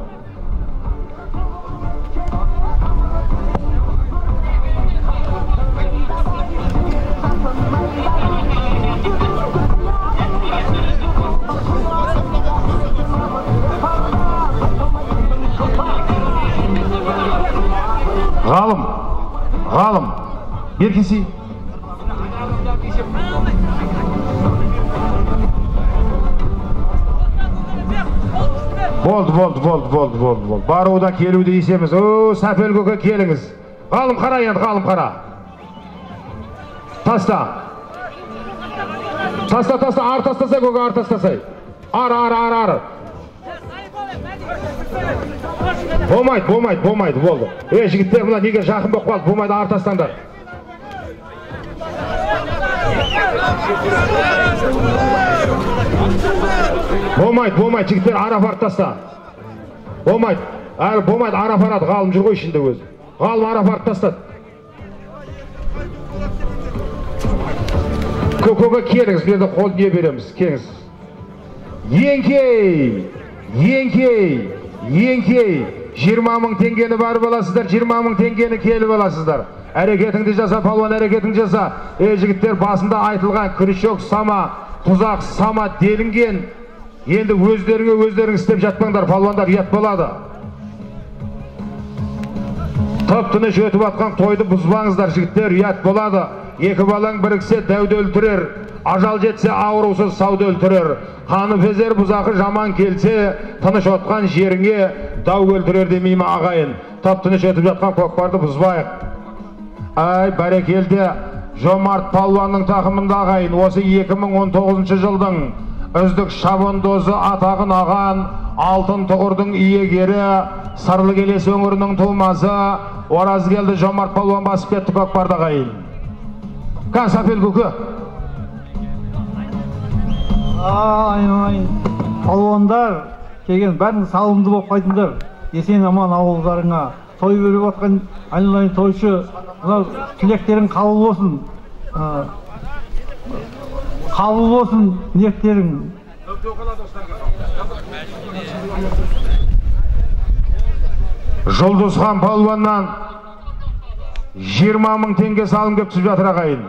Ғалым, ғалым, беркесі. Болды, болды, болды, болды, болды, болды. Баруда келуді есеміз. О, сәпел көке келіңіз. Ғалым қара енді, ғалым қара. Таста. Таста, таста, ар тастасай көке, ар тастасай. Ар, ар, ар, ар. Болмайды, болмайды, болмайды, болды. Ей, жігіттер, мұна неге жақын болып қалды, болмайды, ар тастаңдар. Болмайды, болмайды, жігіттер, ар апарып таста. Болмайды, болмайды, ар апарады, ғалым жүр ғой ішінде өзі. Ғалым ар апарып тастады. Көкөге келіңіз, берді қол не береміз, келіңіз. Еңкей, еңкей, еңкей. жиырма мың теңгені барып аласыздар, жиырма мың теңгені келіп аласыздар. Әрекетіңді жаса, палуан әрекетіңді жаса. Ей жігіттер, басында айтылған күрішек сама, тұзақ сама делінген. Енді өздеріңе өздерің істеп жатпаңдар, палуандар, ет болады. Топ-тыныш өтіп атқан тойды бұзбаңыздар, жігіттер, ет болады. Екі балаң біріксе дәуді өлтірер, ажал жетсе аурусыз сауды өлтірер. Қаны фезер бұзақы жаман келсе, тыныш отқан жеріңе дау өлтірер демейме ағайын. Топ-тыныш өтіп жатқан көкпарды бұзбайық. Ай, бәрекелді, Жомарт палуанның тақымында ағайын, осы екі мың он тоғызыншы жылдың үздік шабандозы атағын аған, алтын тұғырдың иегері, Сырлы Келес өңірінің тумасы, Оразгелді Жомарт палуан басып кетті көкпарды ағайын. Қан сапел көкі. Ай-ай, палуандар келген бәрін салымды болып қайтыңдар. Есен аман ауылдарыңа. Той беріп атқан айналайын тойшы, тілектерің қабыл болсын. Қабыл болсын ниеттерің. Жұлдызхан палуаннан жиырма мың теңге салым кеп түсіп жатыр ағайын.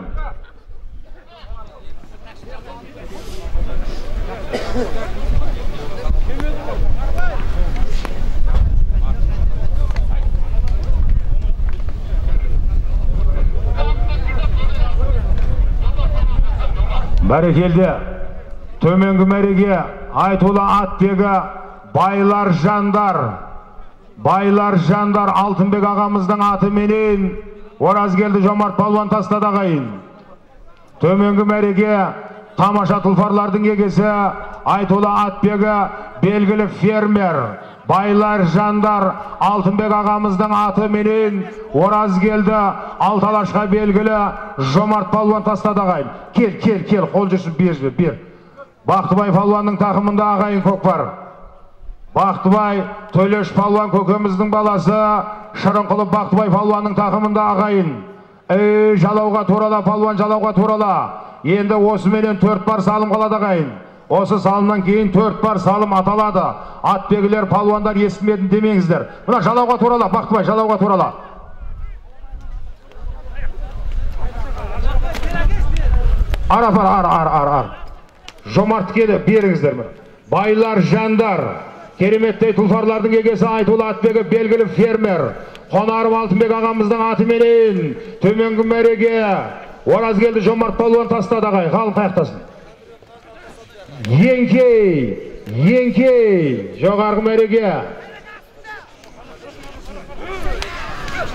Бәрекелді, төменгі мәреге Айтулы Атбегі байлар жандар, байлар жандар Алтынбек ағамыздың атыменен Оразгелді Жомарт палуан тастады ағайын. Төменгі мәреге тамаша тұлпарлардың егесі Айтулы Атбегі белгілі фермер, байлар жандар Алтынбек ағамыздың атыменен Оразгелді Алталашқа белгілі Жомарт палуан тастады ағайын. Кел, кел, кел, қол жүрсін, бер, бер. Бақтыбай палуанның тақымында ағайын көкпар. Бақтыбай Төлеш палуан көкеміздің баласы, Шырынқұлы Бақтыбай палуанның тақымында ағайын. Ей, жалауға турала, палуан жалауға турала. Енді осыменен төрт бар салым қалады ағайын. Осы салымнан кейін төрт бар салым аталады. Атбегілер палуандар естімедім демеңіздер. Мына жалауға турала, Бақтыбай жалауға турала. Ар, ар, ар, ар, ар, ар. Жомарт келі, беріңіздер ме? Байлар жандар, кереметтей тұлпарлардың егесі Айтулы Атбегі белгілі фермер, Қонаров Алтынбек ағамыздың атыменен төменгі мәреге Оразгелді Жомарт палуан тастады ағай. Ғалым қаяқтасын. Еңкей, еңкей, жоғарғы мәреге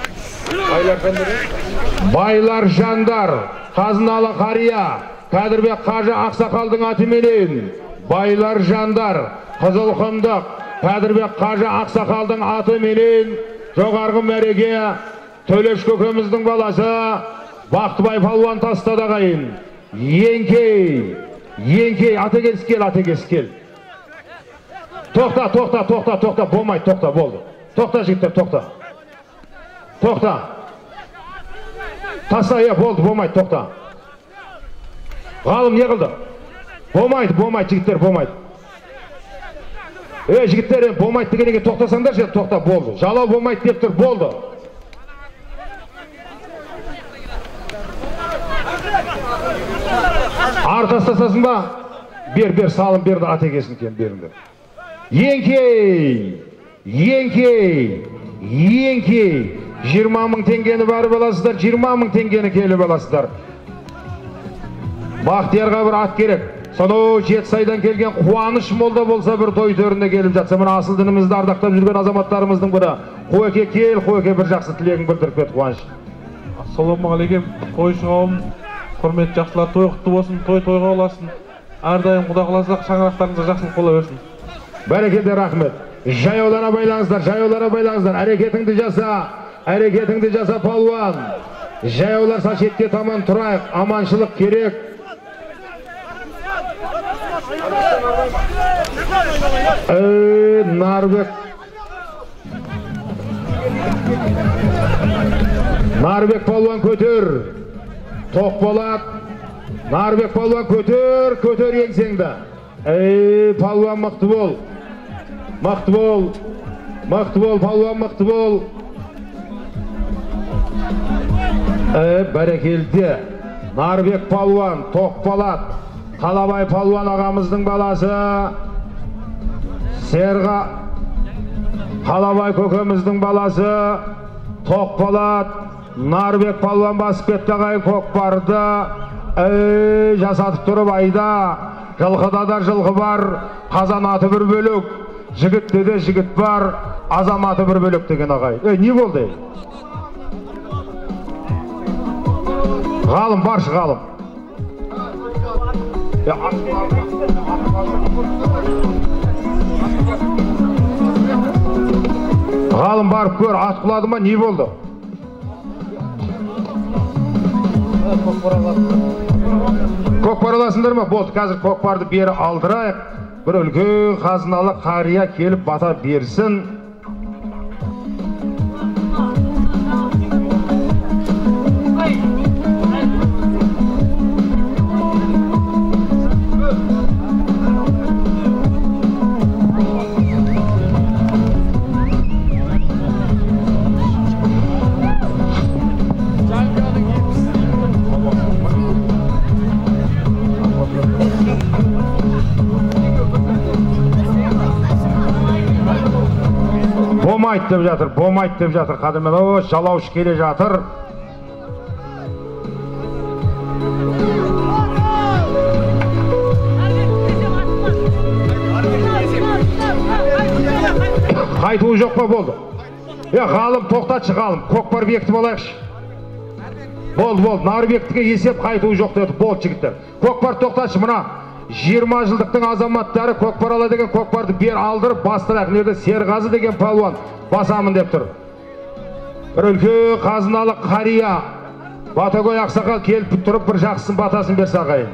Байлар жандар, қазыналы қария, Кәдірбек Қажы Ақсақалдың атыменен, байлар жандар, Қызылқұмдық, Кәдірбек Қажы Ақсақалдың атыменен, жоғарғы мәреге, Төлеш көкеміздің баласы, Бақтыбай палуан тастады ағайын. Еңкей, еңкей, аты келіс кел, аты келіс кел. Тоқта, тоқта, тоқта, тоқта, болмайды, тоқта, болды. Тоқта, жігіттер, тоқта. Тоқта. Таста, е, болды, болмайды, тоқта. Ғалым не қылды? Болмайды, болмайды, жігіттер, болмайды. Е, жігіттер, болмайды дегенеге тоқтасаңдар, жер, тоқта, болды. Жалау болмайды деп тұр, болды. Артастасасын ба? Бер, бер, салым берді, атекесін кен беріңдер. Еңкей, еңкей, еңкей. жиырма мың теңгені барып аласыздар, жиырма мың теңгені келіп аласыздар. Бақтиярға бір ат керек. Сонау Жетісайдан келген Қуаныш молда болса бір той төріне келіп жатса, мына асыл дінімізді ардақтап жүрген азаматтарымыздың бірі. Қуеке кел, Қуеке бір жақсы тілегін білдіріп кет, Қуаныш. Ассалаумағалейкум, қойшы қауым, құрметті жақсылар, той құтты болсын, той тойға боласын. Әрдайым Құда қаласа шаңырақтарыңызға жақсылық бола берсін. Бәрекелді, рахмет. Жаяулара байлаңыздар, жаяулара байлаңыздар. Әрекетіңді жаса, әрекетіңді жаса, палуан. Жаяулар шетке таман тұрайық, аманшылық керек. Эй, Нарбек. Нарбек палуан көтер. Тоқ болат. Нарбек палуан көтер, көтер еңсеңді. Эй, палуан мықты бол. Мықты бол. Мықты бол, палуан мықты бол. Эй, бәрекелді. Нарбек палуан, тоқ болат. Қалабай палуан ағамыздың баласы. Серға Қалабай көкеміздің баласы. Тоқ болат. Нарбек палуан басып кетті ағайын көкпарды. Эй, жасатып тұрып айда. Жылқыда да жылқы бар, қазан аты бір бөлік. Жігітте де жігіт бар, азаматы бір бөлік деген ағайын. Эй, не болды? Ғалым баршы, ғалым. Ғалым барып көр, ат құлады ма, не болды? Көкпар аласыңдар ма? Болды, қазір көкпарды бері алдырайық. Бір үлкен қазыналы қария келіп бата берсін. Болмайды деп жатыр, болмайды деп жатыр. Қадырмен, о, жалаушы келе жатыр. Қайтуы жоқ па, болды? Е, ғалым, тоқтатшы ғалым, көкпар бекітіп алайықшы. Болды, болды, Нарбектіге есеп қайтуы жоқ деді, болды жігіттер. Көкпар тоқтатшы, мұна. жиырма жылдықтың азаматтары көкпар ала деген көкпарды бер алдырып бастырақ. Нерде Серғазы деген палуан басамын деп тұр. Бір үлкен қазыналы қария Батагөй Ақсақал келіп тұрып бір жақсысын батасын берсе ағайын.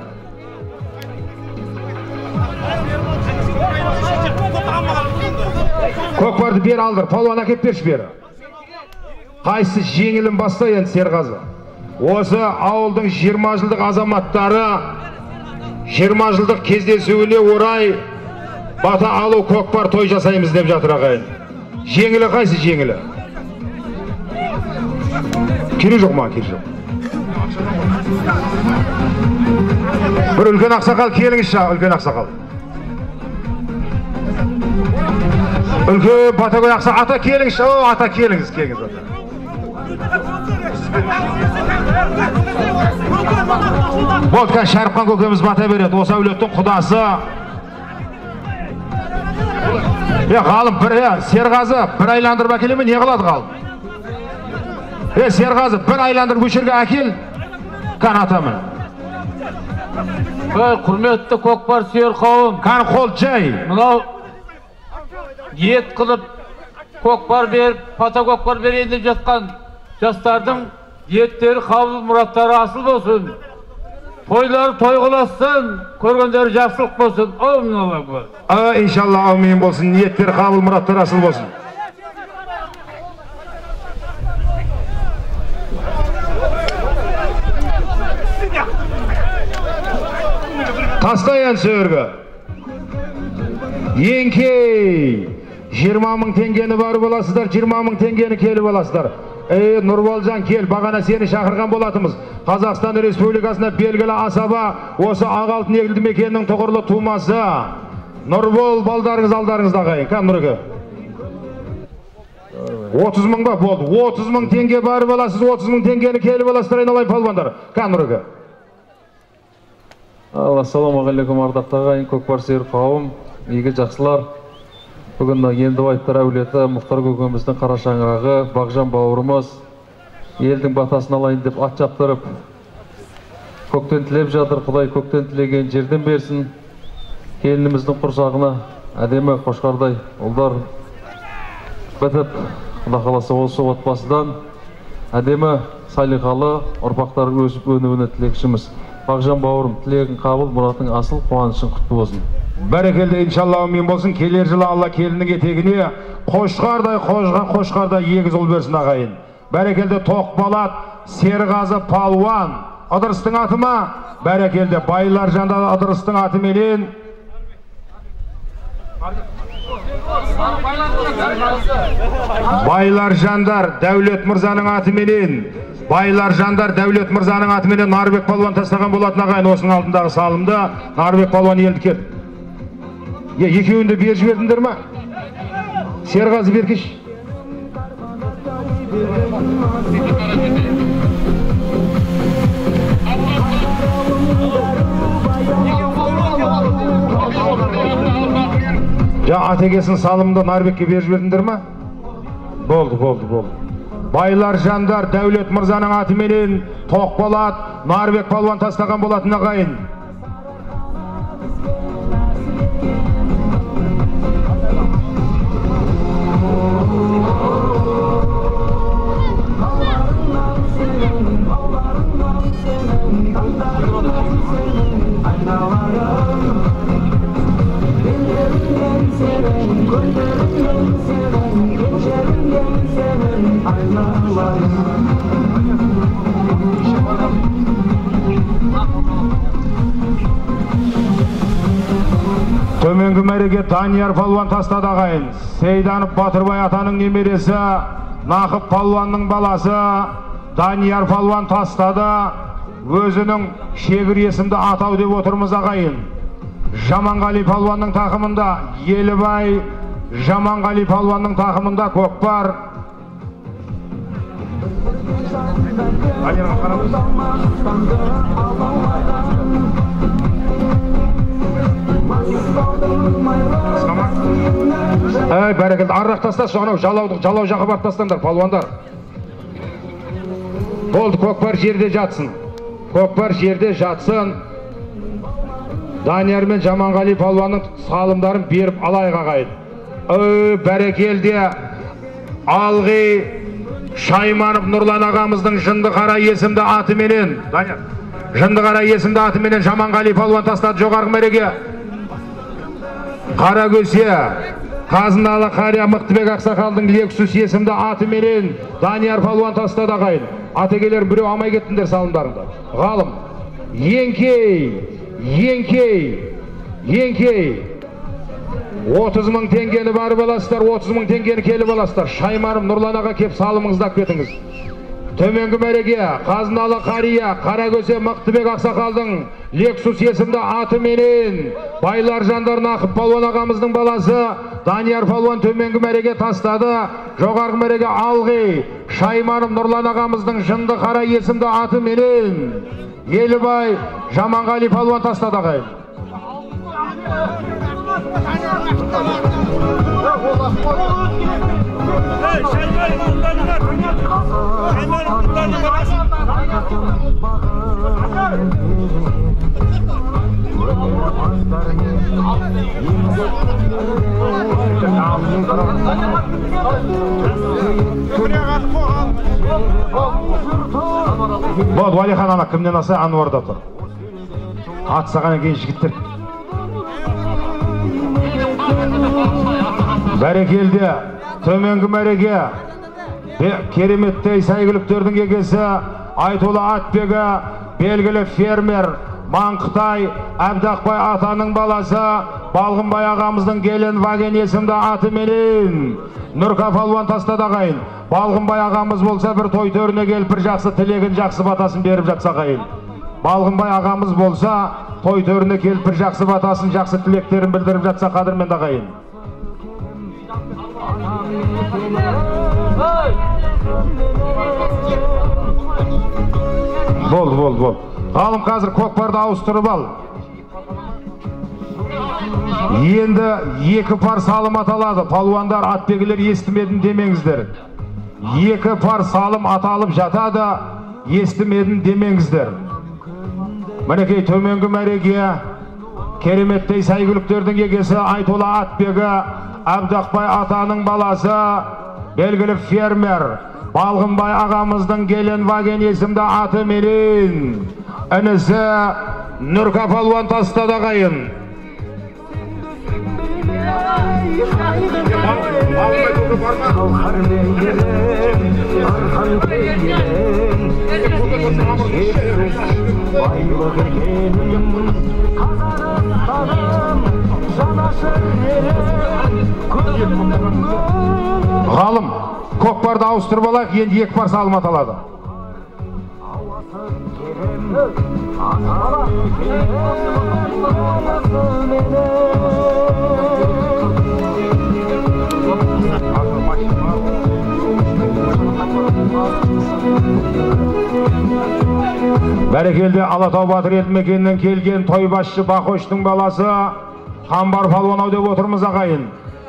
Көкпарды бер алдыр, палуан әкеп берші бері. Қайсы жеңілін баста енді Серғазы. Осы ауылдың жиырма жылдық азаматтары жиырма жылдық кездесуіне орай бата алу көкпар той жасаймыз деп жатыр ағайын. Жеңілі қайсы жеңілі? Кері жоқ ма? Кері жоқ. Бір үлкен ақсақал келіңізші, үлкен ақсақал. Үлкен Батагөй Ақсақал, ата келіңізші, о, ата келіңіз, келіңіз ата. Болтқан Шәріпқан көкеміз бата береді, осы әулеттің құдасы. Е, ғалым, бір, е, Серғазы, бір айландырып әкеле ме, не қылады ғалым? Е, Серғазы, бір айландыр көшерге әкел. Қан атамын. Құрметті көкпар сүйер қауым. Қан қол жай. Мынау ниет қылып көкпар беріп, пата көкпар берейін деп жатқан жастардың ниеттері қабыл, мұраттары асыл болсын. Тойлары той қыласын, көргендері жақсылық болсын. Аумин Аллах бар. А, иншалла, аумин болсын. Ниеттері қабыл, мұраттары асыл болсын. Тастайын сөргі. Еңкей. жиырма мың теңгені барып аласыздар, жиырма мың теңгені келіп аласыздар. Ей, Нұрболжан кел, бағана сені шақырған болатымыз. Қазақстан Республикасына белгілі асаба, осы ағалтын егілді мекеннің тұғырлы тумасы. Нұрбол, балдарыңыз алдарыңызда қайын. Қан Нұрығы. отыз мың ба болды. отыз мың теңге барып аласыз, отыз мың теңгені келіп аласыздар, айналайын палбандар. Қан Нұрығы. Ассалаумағалейкум ардақты ағайын, көкпар сүйер қауым, игі жақсылар. Бүгін Ендібайттар әулеті Мұхтар көкеміздің қара шаңырағы, Бағжан бауырымыз елдің батасын алайын деп ат жаптырып, көктен тілеп жатыр. Құдай көктен тілеген жерден берсін. Келініміздің құрсағына әдемі қошқардай ұлдар бітіп, Құда қаласа осы отбасыдан әдемі салиқалы ұрпақтар өсіп өнуіне тілекшіміз. Бағжан бауырым, тілегін қабыл, мұратың асыл, қуанышың құтты болсын. Бәрекелді, иншалла, мен болсын. Келер жылы Алла келінің етегіне қошқардай, қошқа, қошқардай егіз ұл берсін ағайын. Бәрекелді, Тоқбалат, Серғазы, Палуан, Ыдырыстың атыма. Бәрекелді, Байлар жанда Ыдырыстың аты менен. Байлар жандар Дәулет Мырзаның аты менен. Байлар жандар Дәулет Мырзаның аты менен Нарбек палуан тастаған болатын ағайын. Осының алдындағы салымда Нарбек палуан елді кет. Е, екеуінде бер жібердіңдер ма? Серғазы беркеш. Жа атекесін салымда Нарбекке бер жібердіңдер ма? Болды, болды, болды. Байлар жандар Дәулет Мырзаның аты менен Тоқбалат, Нарбек палуан тастаған болатын ағайын. Төменгі мәреге Данияр палуан тастады ағайын. Сейданов Батырбай атаның немересі, Нақып палуанның баласы Данияр палуан тастады. Өзінің шегір есімді атау деп отырмыз ағайын. Жаманғали палуанның тақымында Елібай, Жаманғали палуанның тақымында көкпар. Даниярға қарамыз. Әй, бәрекелді, аррақ тастасы, анау жалау жақы бар тастаңдар, палуандар. Болды, көкпар жерде жатсын. Көкпар жерде жатсын. Данияр мен Жаманғали палуанның салымдарын беріп алайық ағайын. Өй, бәрекелде, Алғи Шайманов Нұрлан ағамыздың жынды қара есімді аты менен, Данияр, жынды қара есімді аты менен Жаманғали палуан тастады жоғарғы мәреге. Қара көсе, Қазыналы Қария Мықтыбек Ақсақалдың Лексус есімді аты менен Данияр палуан тастады ағайын. Атекелер біреу амай кеттіңдер салымдарында. Ғалым, Еңкей, Еңкей, Еңкей. отыз мың теңгені барып аласыздар, отыз мың теңгені келіп аласыздар. Шаймарым Нұрлан аға кеп салымыңыздап кетіңіз. Төменгі мәреге Қазыналы Қария, Қарагөсе Мықтыбек Ақсақалдың Лексус есімді аты менен Байлар жандар Нақып палуан ағамыздың баласы Данияр палуан төменгі мәреге тастады. Жоғарғы мәреге Алғи Шаймарым Нұрлан ағамыздың жынды қара есімді аты менен Елібай Жаманғали палуан тастады ағайын. Болды, Уәлихан ана кімнен аса Ануарда тұр. Атсағаннан кейін жігіттер. Бәрекелді, төменгі мәреге, кереметтей сәйгүліктердің егесі, Айтолы Атбегі, белгілі фермер, Маңқытай, Әбдақбай атаның баласы, Балғынбай ағамыздың келін Ваген есімді аты менен. Нұрка палуан тастады ағайын. Балғынбай ағамыз болса бір той төріне келіп бір жақсы тілегін, жақсы батасын беріп жатса ағайын. Балғынбай ағамыз болса той төріне келіп бір жақсы батасын, жақсы тілектерін білдіріп жатса қадірменді ағайын. Болды, болды, болды. Ғалым қазір көкпарды ауыстырып ал. Енді екі пар салым аталады. Палуандар, атбегілер естімедім демеңіздер. Екі пар салым аталып жатады, естімедім демеңіздер. Мінекей төменгі мәреге, кереметтей сәйгүліктердің егесі Айтолы Атбегі, Әбдақбай атаның баласы, белгілі фермер, Балғынбай ағамыздың келін Ваген есімді аты менен. Інісі Нұрка палуан тастады ағайын. Ғалым, көкпарды ауыстырып алайық, енді екі пар салым аталады. Бәрекелді Алатау Батыр елді мекенінен келген тойбасшы Бақоштың баласы Қамбар палуан деп отырмыз ағайын.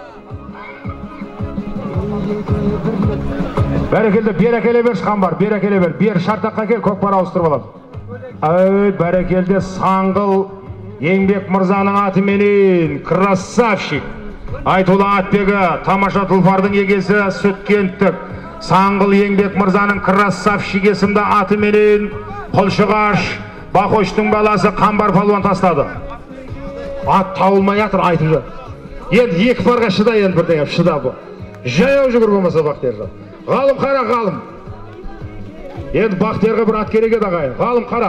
Бәрекелді, бер әкеле бер Қамбар, бер әкеле бер, бер шартаққа кел, көкпар ауыстырып алады. Ай, бәрекелді Саңғыл Еңбек мырзаның аты менен, красавчик. Айтолы Атбегі, тамаша тұлпардың егесі Сүткенттік. Саңғыл Еңбек мырзаның красавчик есімді аты менен, Құлшығаш Бақоштың баласы Қамбар палуан тастады. Ат тауылмай атыр, айтып жат. Енді екі парға шыда, енді бірден шыда бұл. Жаяу жүгір болмаса Бақтияр. Ғалым қара, ғалым. Енді Бақтиярға бір ат керек еді ағайын. Ғалым қара.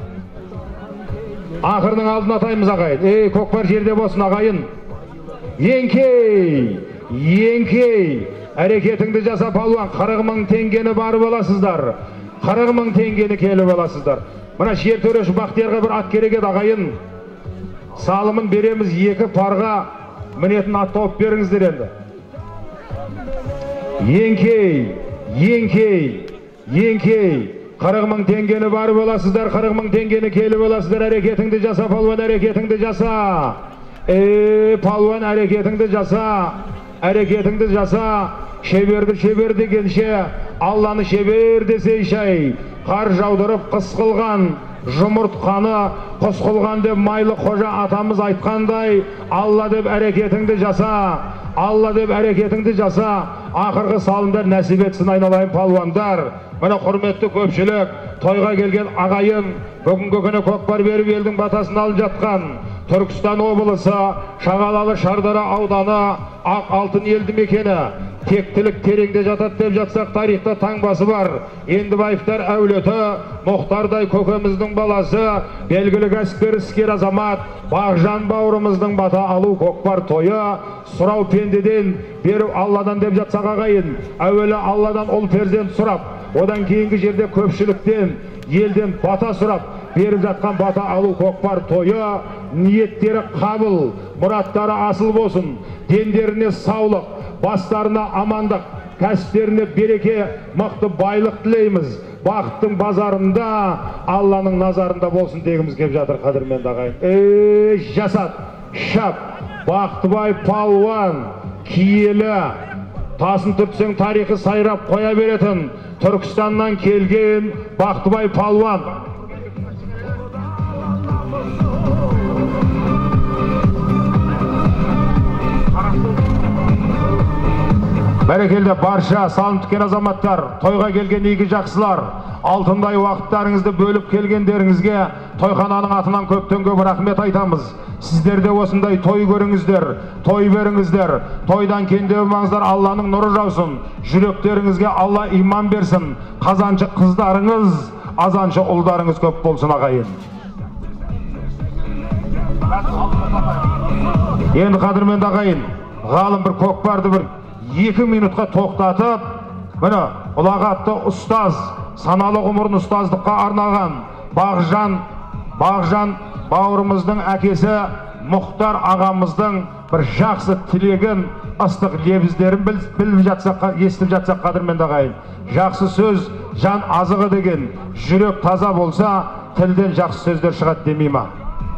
Ақырының алдын атаймыз ағайын. Ей, көкпар жерде болсын ағайын. Еңкей, еңкей. Әрекетіңді жаса палуан, қырық мың теңгені барып аласыздар. қырық мың теңгені келіп аласыздар. Мына жер төреші Бақтиярға бір ат керек еді ағайын. Салымын береміз, екі парға мінетін ат тауып беріңіздер енді. Еңкей, еңкей, еңкей. қырық мың теңгені барып аласыздар, қырық мың теңгені келіп аласыздар. Әрекетіңді жаса палуан, әрекетіңді жаса. Е, палуан, әрекетіңді жаса. Әрекетіңді жаса. Шеберді шебер дегенше, Алланы шебер десе шай. Қар жаудырып қыс қылған, жұмыртқаны құс қылған деп майлы қожа атамыз айтқандай, Алла деп әрекетіңді жаса. Алла деп әрекетіңді жаса. Ақырғы салымдар нәсіп етсін айналайын палуандар. Мына құрметті көпшілік, тойға келген ағайын, бүгінгі күні көкпар беріп елдің батасын алып жатқан Түркістан облысы, Шағалалы Шардара ауданы, Ақ Алтын елді мекені, тектілік тереңде жатады деп жатсақ, тарихта таңбасы бар. Ендібаевтар әулеті, Мұхтардай көкеміздің баласы, белгілі кәсіпкер іскер азамат, Бағжан бауырымыздың бата алу көкпар тойы, сұрау пендеден, беру Алладан деп жатсақ ағайын. Әуелі Алладан ұл перзент сұрап, одан кейінгі жерде көпшіліктен, елден бата сұрап, беріп жатқан бата алу көкпар тойы, ниеттері қабыл, мұраттары асыл болсын, дендеріне саулық, бастарына амандық, кәсіптеріне береке, мықты байлық тілейміз. Бақыттың базарында, Алланың назарында болсын дегіміз кеп жатыр қадірменді ағайын. Ей, жасат, шап, Бақтыбай палуан, киелі, тасын түртсең тарихы сайрап қоя беретін Түркістаннан келген Бақтыбай палуан. Бәрекелді барша салым тіккен азаматтар, тойға келген игі жақсылар, алтындай уақыттарыңызды бөліп келгендеріңізге тойхананың атынан көптен көп рахмет айтамыз. Сіздерде осындай той көріңіздер, той беріңіздер, тойдан кенделмеңіздер, Алланың нұры жаусын, жүректеріңізге Алла иман берсін, қазаншы қыздарыңыз, азаншы ұлдарыңыз көп болсын ағайын. Енді қадірменді ағайын, ғалым бір көкпарды бір екі минутқа тоқтатып, міне ұлағатты ұстаз, саналы ғұмырын ұстаздыққа арналған Бағжан, Бағжан бауырымыздың әкесі Мұхтар ағамыздың бір жақсы тілегін, ыстық лебіздерін біліп жатсақ, естіп жатсақ қадірменді ағайын. Жақсы сөз жан азығы деген, жүрек таза болса, тілден жақсы сөздер шығады демей ма?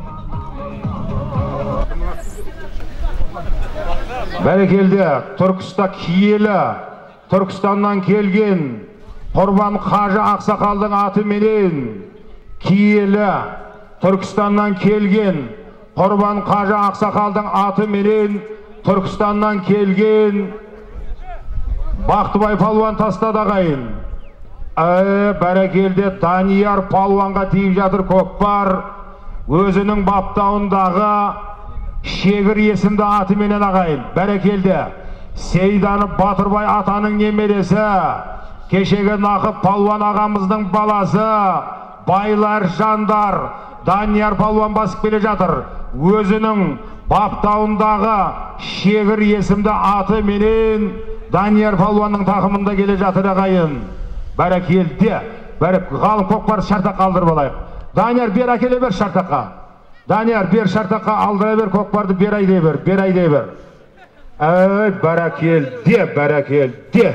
Бәрекелді, Түркіста киелі, Түркістаннан келген Құрбан Қажы Ақсақалдың аты менен киелі, Түркістаннан келген Құрбан Қажы Ақсақалдың аты менен Түркістаннан келген Бақтыбай палуан тастады ағайын. Бәрекелді, Данияр палуанға тиіп жатыр көкпар, өзінің баптауындағы Шегір есімді аты менен ағайын. Бәрекелді, Сейданы Батырбай атаның немересі, кешегі Нақып палуан ағамыздың баласы, Байлар жандар, Данияр палуан басып келе жатыр. Өзінің баптауындағы Шегір есімді аты менен Данияр палуанның тақымында келе жатыр ағайын. Бәрекелді, ғалым көкпар шартақ алдырып алайық. Данияр бер әкеле бер шартаққа. Данияр, бер шартаққа алдыра бер, көкпарды бер айдай бер, бер айдай бер. Әй, бәрекелді, бәрекелді.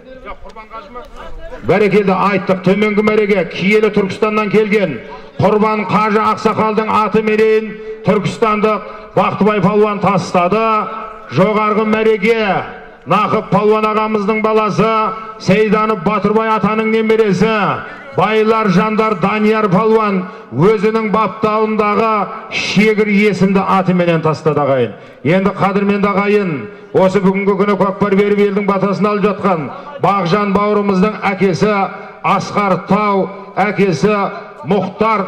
Бәрекелді айттық, төменгі мәреге киелі Түркістаннан келген Құрбан Қажы Ақсақалдың аты менен Түркістандық Бақтыбай палуан тастады. Жоғарғы мәреге Нақып палуан ағамыздың баласы, Сейданы Батырбай атаның немересі, Байлар жандар Данияр палуан өзінің баптауындағы Шегір есімді аты менен тастады ағайын. Енді қадірменді ағайын, осы бүгінгі күні көкпар беріп елдің батасын алып жатқан Бағжан бауырымыздың әкесі Асқар Тау, әкесі Мұхтар.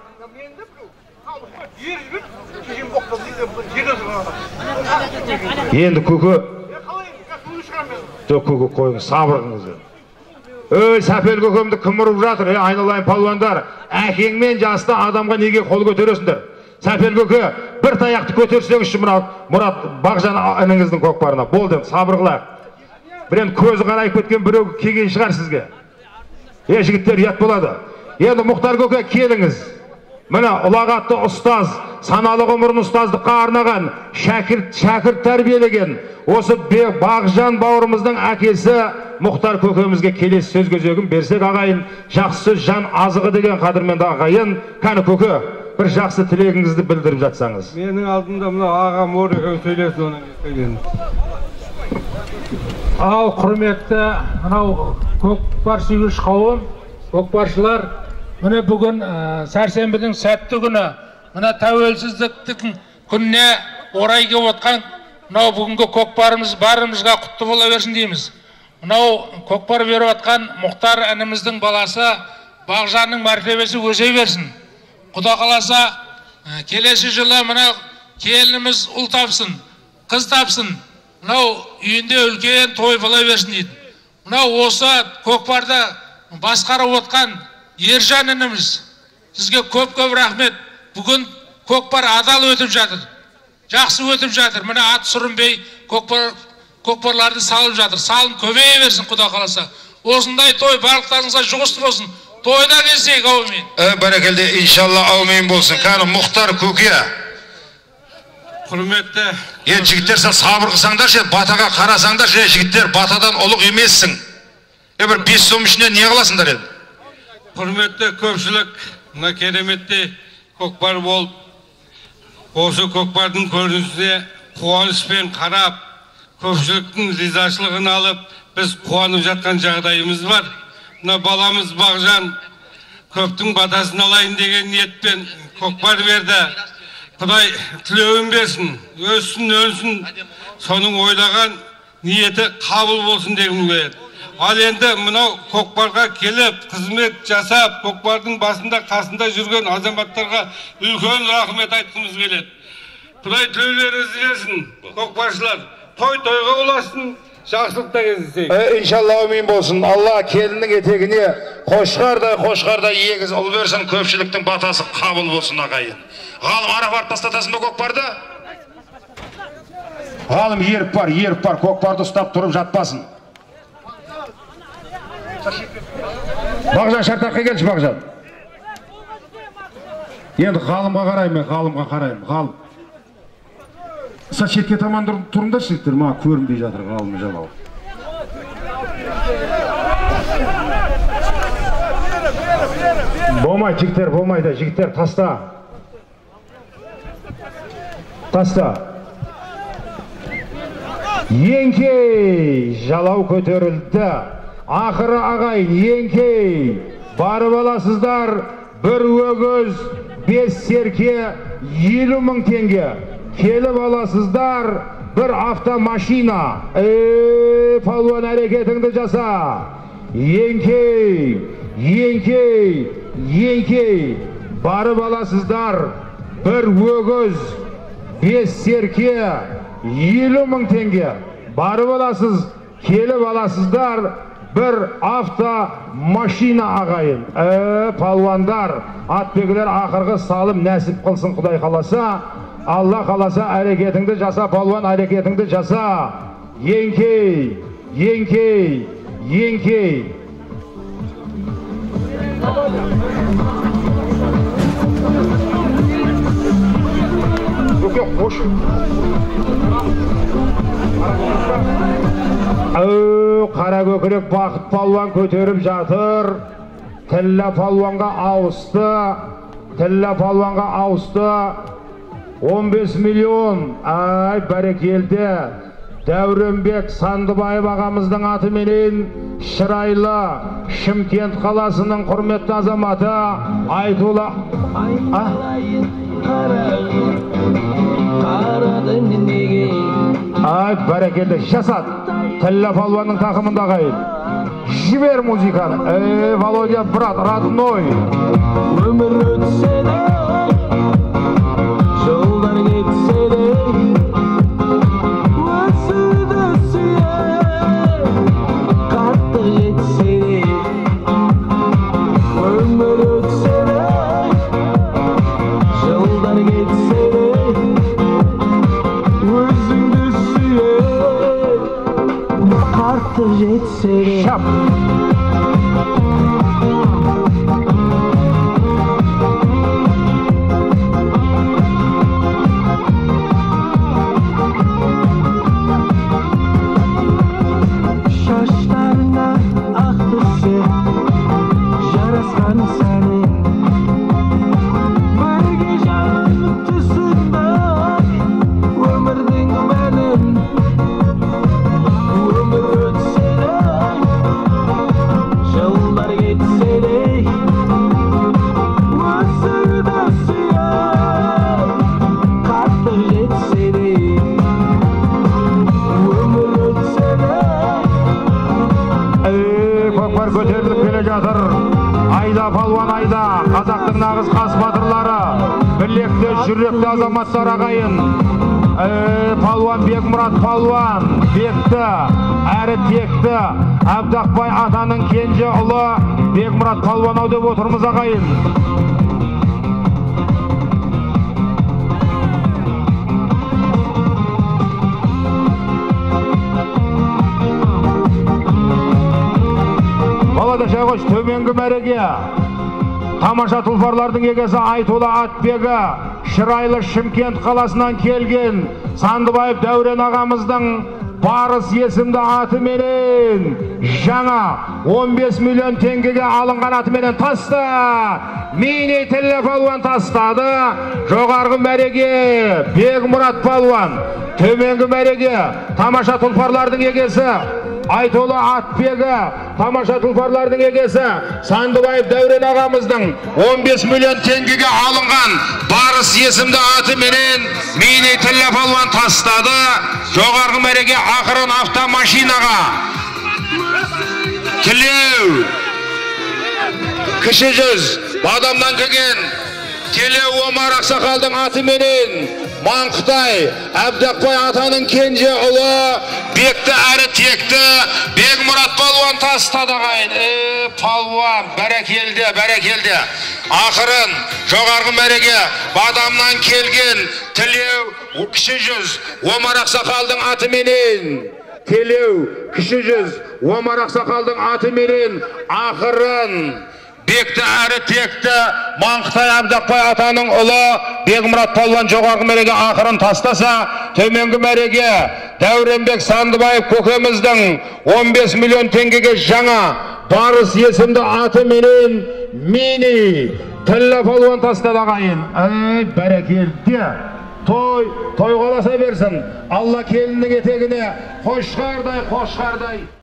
Енді көкі көкі қойың, сабырыңызды. Өй, сәпел көкемді кім ұрып жатыр, айналайын палуандар, әкеңмен жасты адамға неге қол көтересіңдер? Сәпел көке, бір таяқты көтерсеңізші Мұрат Бағжан ініңіздің көкпарына. Болды, сабыр қылайық. Бірен көзі қарайып кеткен біреу келген шығар сізге. Е, жігіттер, ят болады. Енді Мұхтар көке, келіңіз. Міне ұлағатты ұстаз, саналы ғұмырын ұстаздыққа арнаған, шәкірт тәрбиелеген осы Бағжан бауырымыздың әкесі Мұхтар көкемізге келесі сөз көзегін берсек ағайын. Жақсы сөз жан азығы деген қадірменді ағайын. Кәні көке, бір жақсы тілегіңізді білдіріп жатсаңыз. Менің алдымда мына ағам ор екен сөйлесін, оның естігенін. Ал құрметті мынау көкпар сүйгіш қауым, көкпаршылар, міне бүгін сәрсенбінің сәтті күні, мына тәуелсіздіктің күніне орай келіп отқан мынау бүгінгі көкпарымыз барымызға құтты бола берсін дейміз. Мынау көкпар беріп отқан Мұхтар ініміздің баласы Бағжанның мәртебесі өсе берсін. Құда қаласа келесі жылы мына келініміз ұл тапсын, қыз тапсын, мынау үйінде үлкен той бола берсін дейді. Мынау осы көкпарды басқарып отқан Ержан ініміз, сізге көп-көп рахмет. Бүгін көкпар адал өтіп жатыр, жақсы өтіп жатыр. Міне ат сүрінбей көкпарларды салып жатыр. Салым көбейе берсін құда қаласа. Осындай той барлықтарыңызға жұғысты болсын. Тойда келсек, аумин. Бәрекелді, иншалла аумин болсын. Кәні Мұхтар көке. Құрметті. Енді жігіттер сабыр қылсаңдар, батаға қарасаңдар, жігіттер батадан ұлық емессің. Бір бес сом ішіне не қыласыңдар енді? Құрметті көпшілік, мына кереметте көкпар болып, осы көкпардың көрінісіне қуаныспен қарап, көпшіліктің ризашылығын алып, біз қуанып жатқан жағдайымыз бар. Мына баламыз Бағжан көптің батасын алайын деген ниетпен көкпар берді. Құдай тілеуін берсін, өссін, өнсін, соның ойлаған ниеті қабыл болсын дегім келеді. Ал енді мынау көкпарға келіп, қызмет жасап, көкпардың басында, қасында жүрген азаматтарға үлкен рахмет айтқымыз келеді. Құдай тілеулеріңізді берсін, көкпаршылар. Той-тойға ұласын, жақсылықта кездесейік. Иншалла әмин болсын. Алла келіннің етегіне қошқардай, қошқардай егіз ұл берсін, көпшіліктің батасы қабыл болсын ағайын. Ғалым ара барып тастатасың ба көкпарды? Ғалым еріп бар, еріп бар, көкпарды ұстап тұрып жатпасын. Бағжан шартаққа келші, Бағжан. Енді ғалымға қараймын, ғалымға қараймын, ғалым. Са шетке таман тұрыңдар шектер, ма көрінбей жатыр ғалымы жалау. Болмай, жігіттер, болмайды, жігіттер, таста. Таста. Еңкей, жалау көтерілді. Ақыры ағайын, еңкей, барып аласыздар, бір өгіз, бес серке, елу мың теңге. Келіп аласыздар, бір автомашина. Ей, палуан әрекетіңді жаса. Еңкей, еңкей, еңкей, барып аласыздар, бір өгіз, бес серке, елу мың теңге. Барып аласыз, келіп аласыздар, бір автомашина ағайын. Э, палуандар, атбегілер ақырғы салым нәсіп қылсын Құдай қаласа. Алла қаласа әрекетіңді жаса, палуан әрекетіңді жаса. Еңкей, еңкей, еңкей. Көке, қош. Әу, қара көкірек бақыт палуан көтеріп жатыр. Тілі палуанға ауысты. Тілі палуанға ауысты. он бес миллион, ай, бәрекелді. Дәуренбек Сандыбаев ағамыздың атыменен шырайлы Шымкент қаласының құрметті азаматы Айтулы. Ай, бәрекелді, жасат. Тілі палуанның тақымында қайын. Жібер музыканы. Эй, Володя, брат, родной. Өмір өтсе де, жолдар кетсе де, өсірді сүйе, қатты жетсе де. Өмір өтсе де, жолдар кетсе де, өзіңді сүйе, қатты жетсе де. Шап! Жүректі азаматтар ағайын, палуан Бекмұрат палуан, бекті, әрі текті, Әбдақбай атаның кенже ұлы Бекмұрат палуан ау деп отырмыз ағайын. Балада шайғош төменгі мәреге. Тамаша тұлпарлардың егесі Айтулы Атбегі, шырайлы Шымкент қаласынан келген Сандыбаев Дәурен ағамыздың Barыс есімді аты менен жаңа он бес миллион теңгеге алынған аты менен таста Мини Тіллі палуан тастады. Жоғарғы мәреге Бегмұрат палуан, төменгі мәреге тамаша тұлпарлардың егесі Айтолы Атбегі, тамаша тұлпарлардың егесі Сандыбаев Дәурен ағамыздың он бес миллион теңгеге алынған Барыс есімді аты менен Мини Тіллі палуан тастады. Жоғарғы мәреге ақырын автомашинаға Тілеу Кіші жүз Бадамнан келген Тілеу Омар Ақсақалдың аты менен Маңқытай Әбдақбай атаның кенже ұлы Бекті әрі текті Бегмұрат палуан тастады ағайын. Е, палуан бәрекелді, бәрекелді. Ақырын жоғарғы мәреге Бадамнан келген Тілеу Кіші жүз Омар Ақсақалдың аты менен Тілеу Кіші жүз Омар Ақсақалдың аты менен ақырын Бекті әрі текті Маңқытай Әбдақбай атаның ұлы Бегмұрат палуан жоғарғы мәреге ақырын тастаса, төменгі мәреге Дәуренбек Сандыбаев көкеміздің он бес миллион теңгеге жаңа Барыс есімді аты менен Мини Тіллі палуан тастады ағайын. Ай, бәрекелді. Той, той қаласа берсін. Алла келіннің етегіне қошқардай, қошқардай.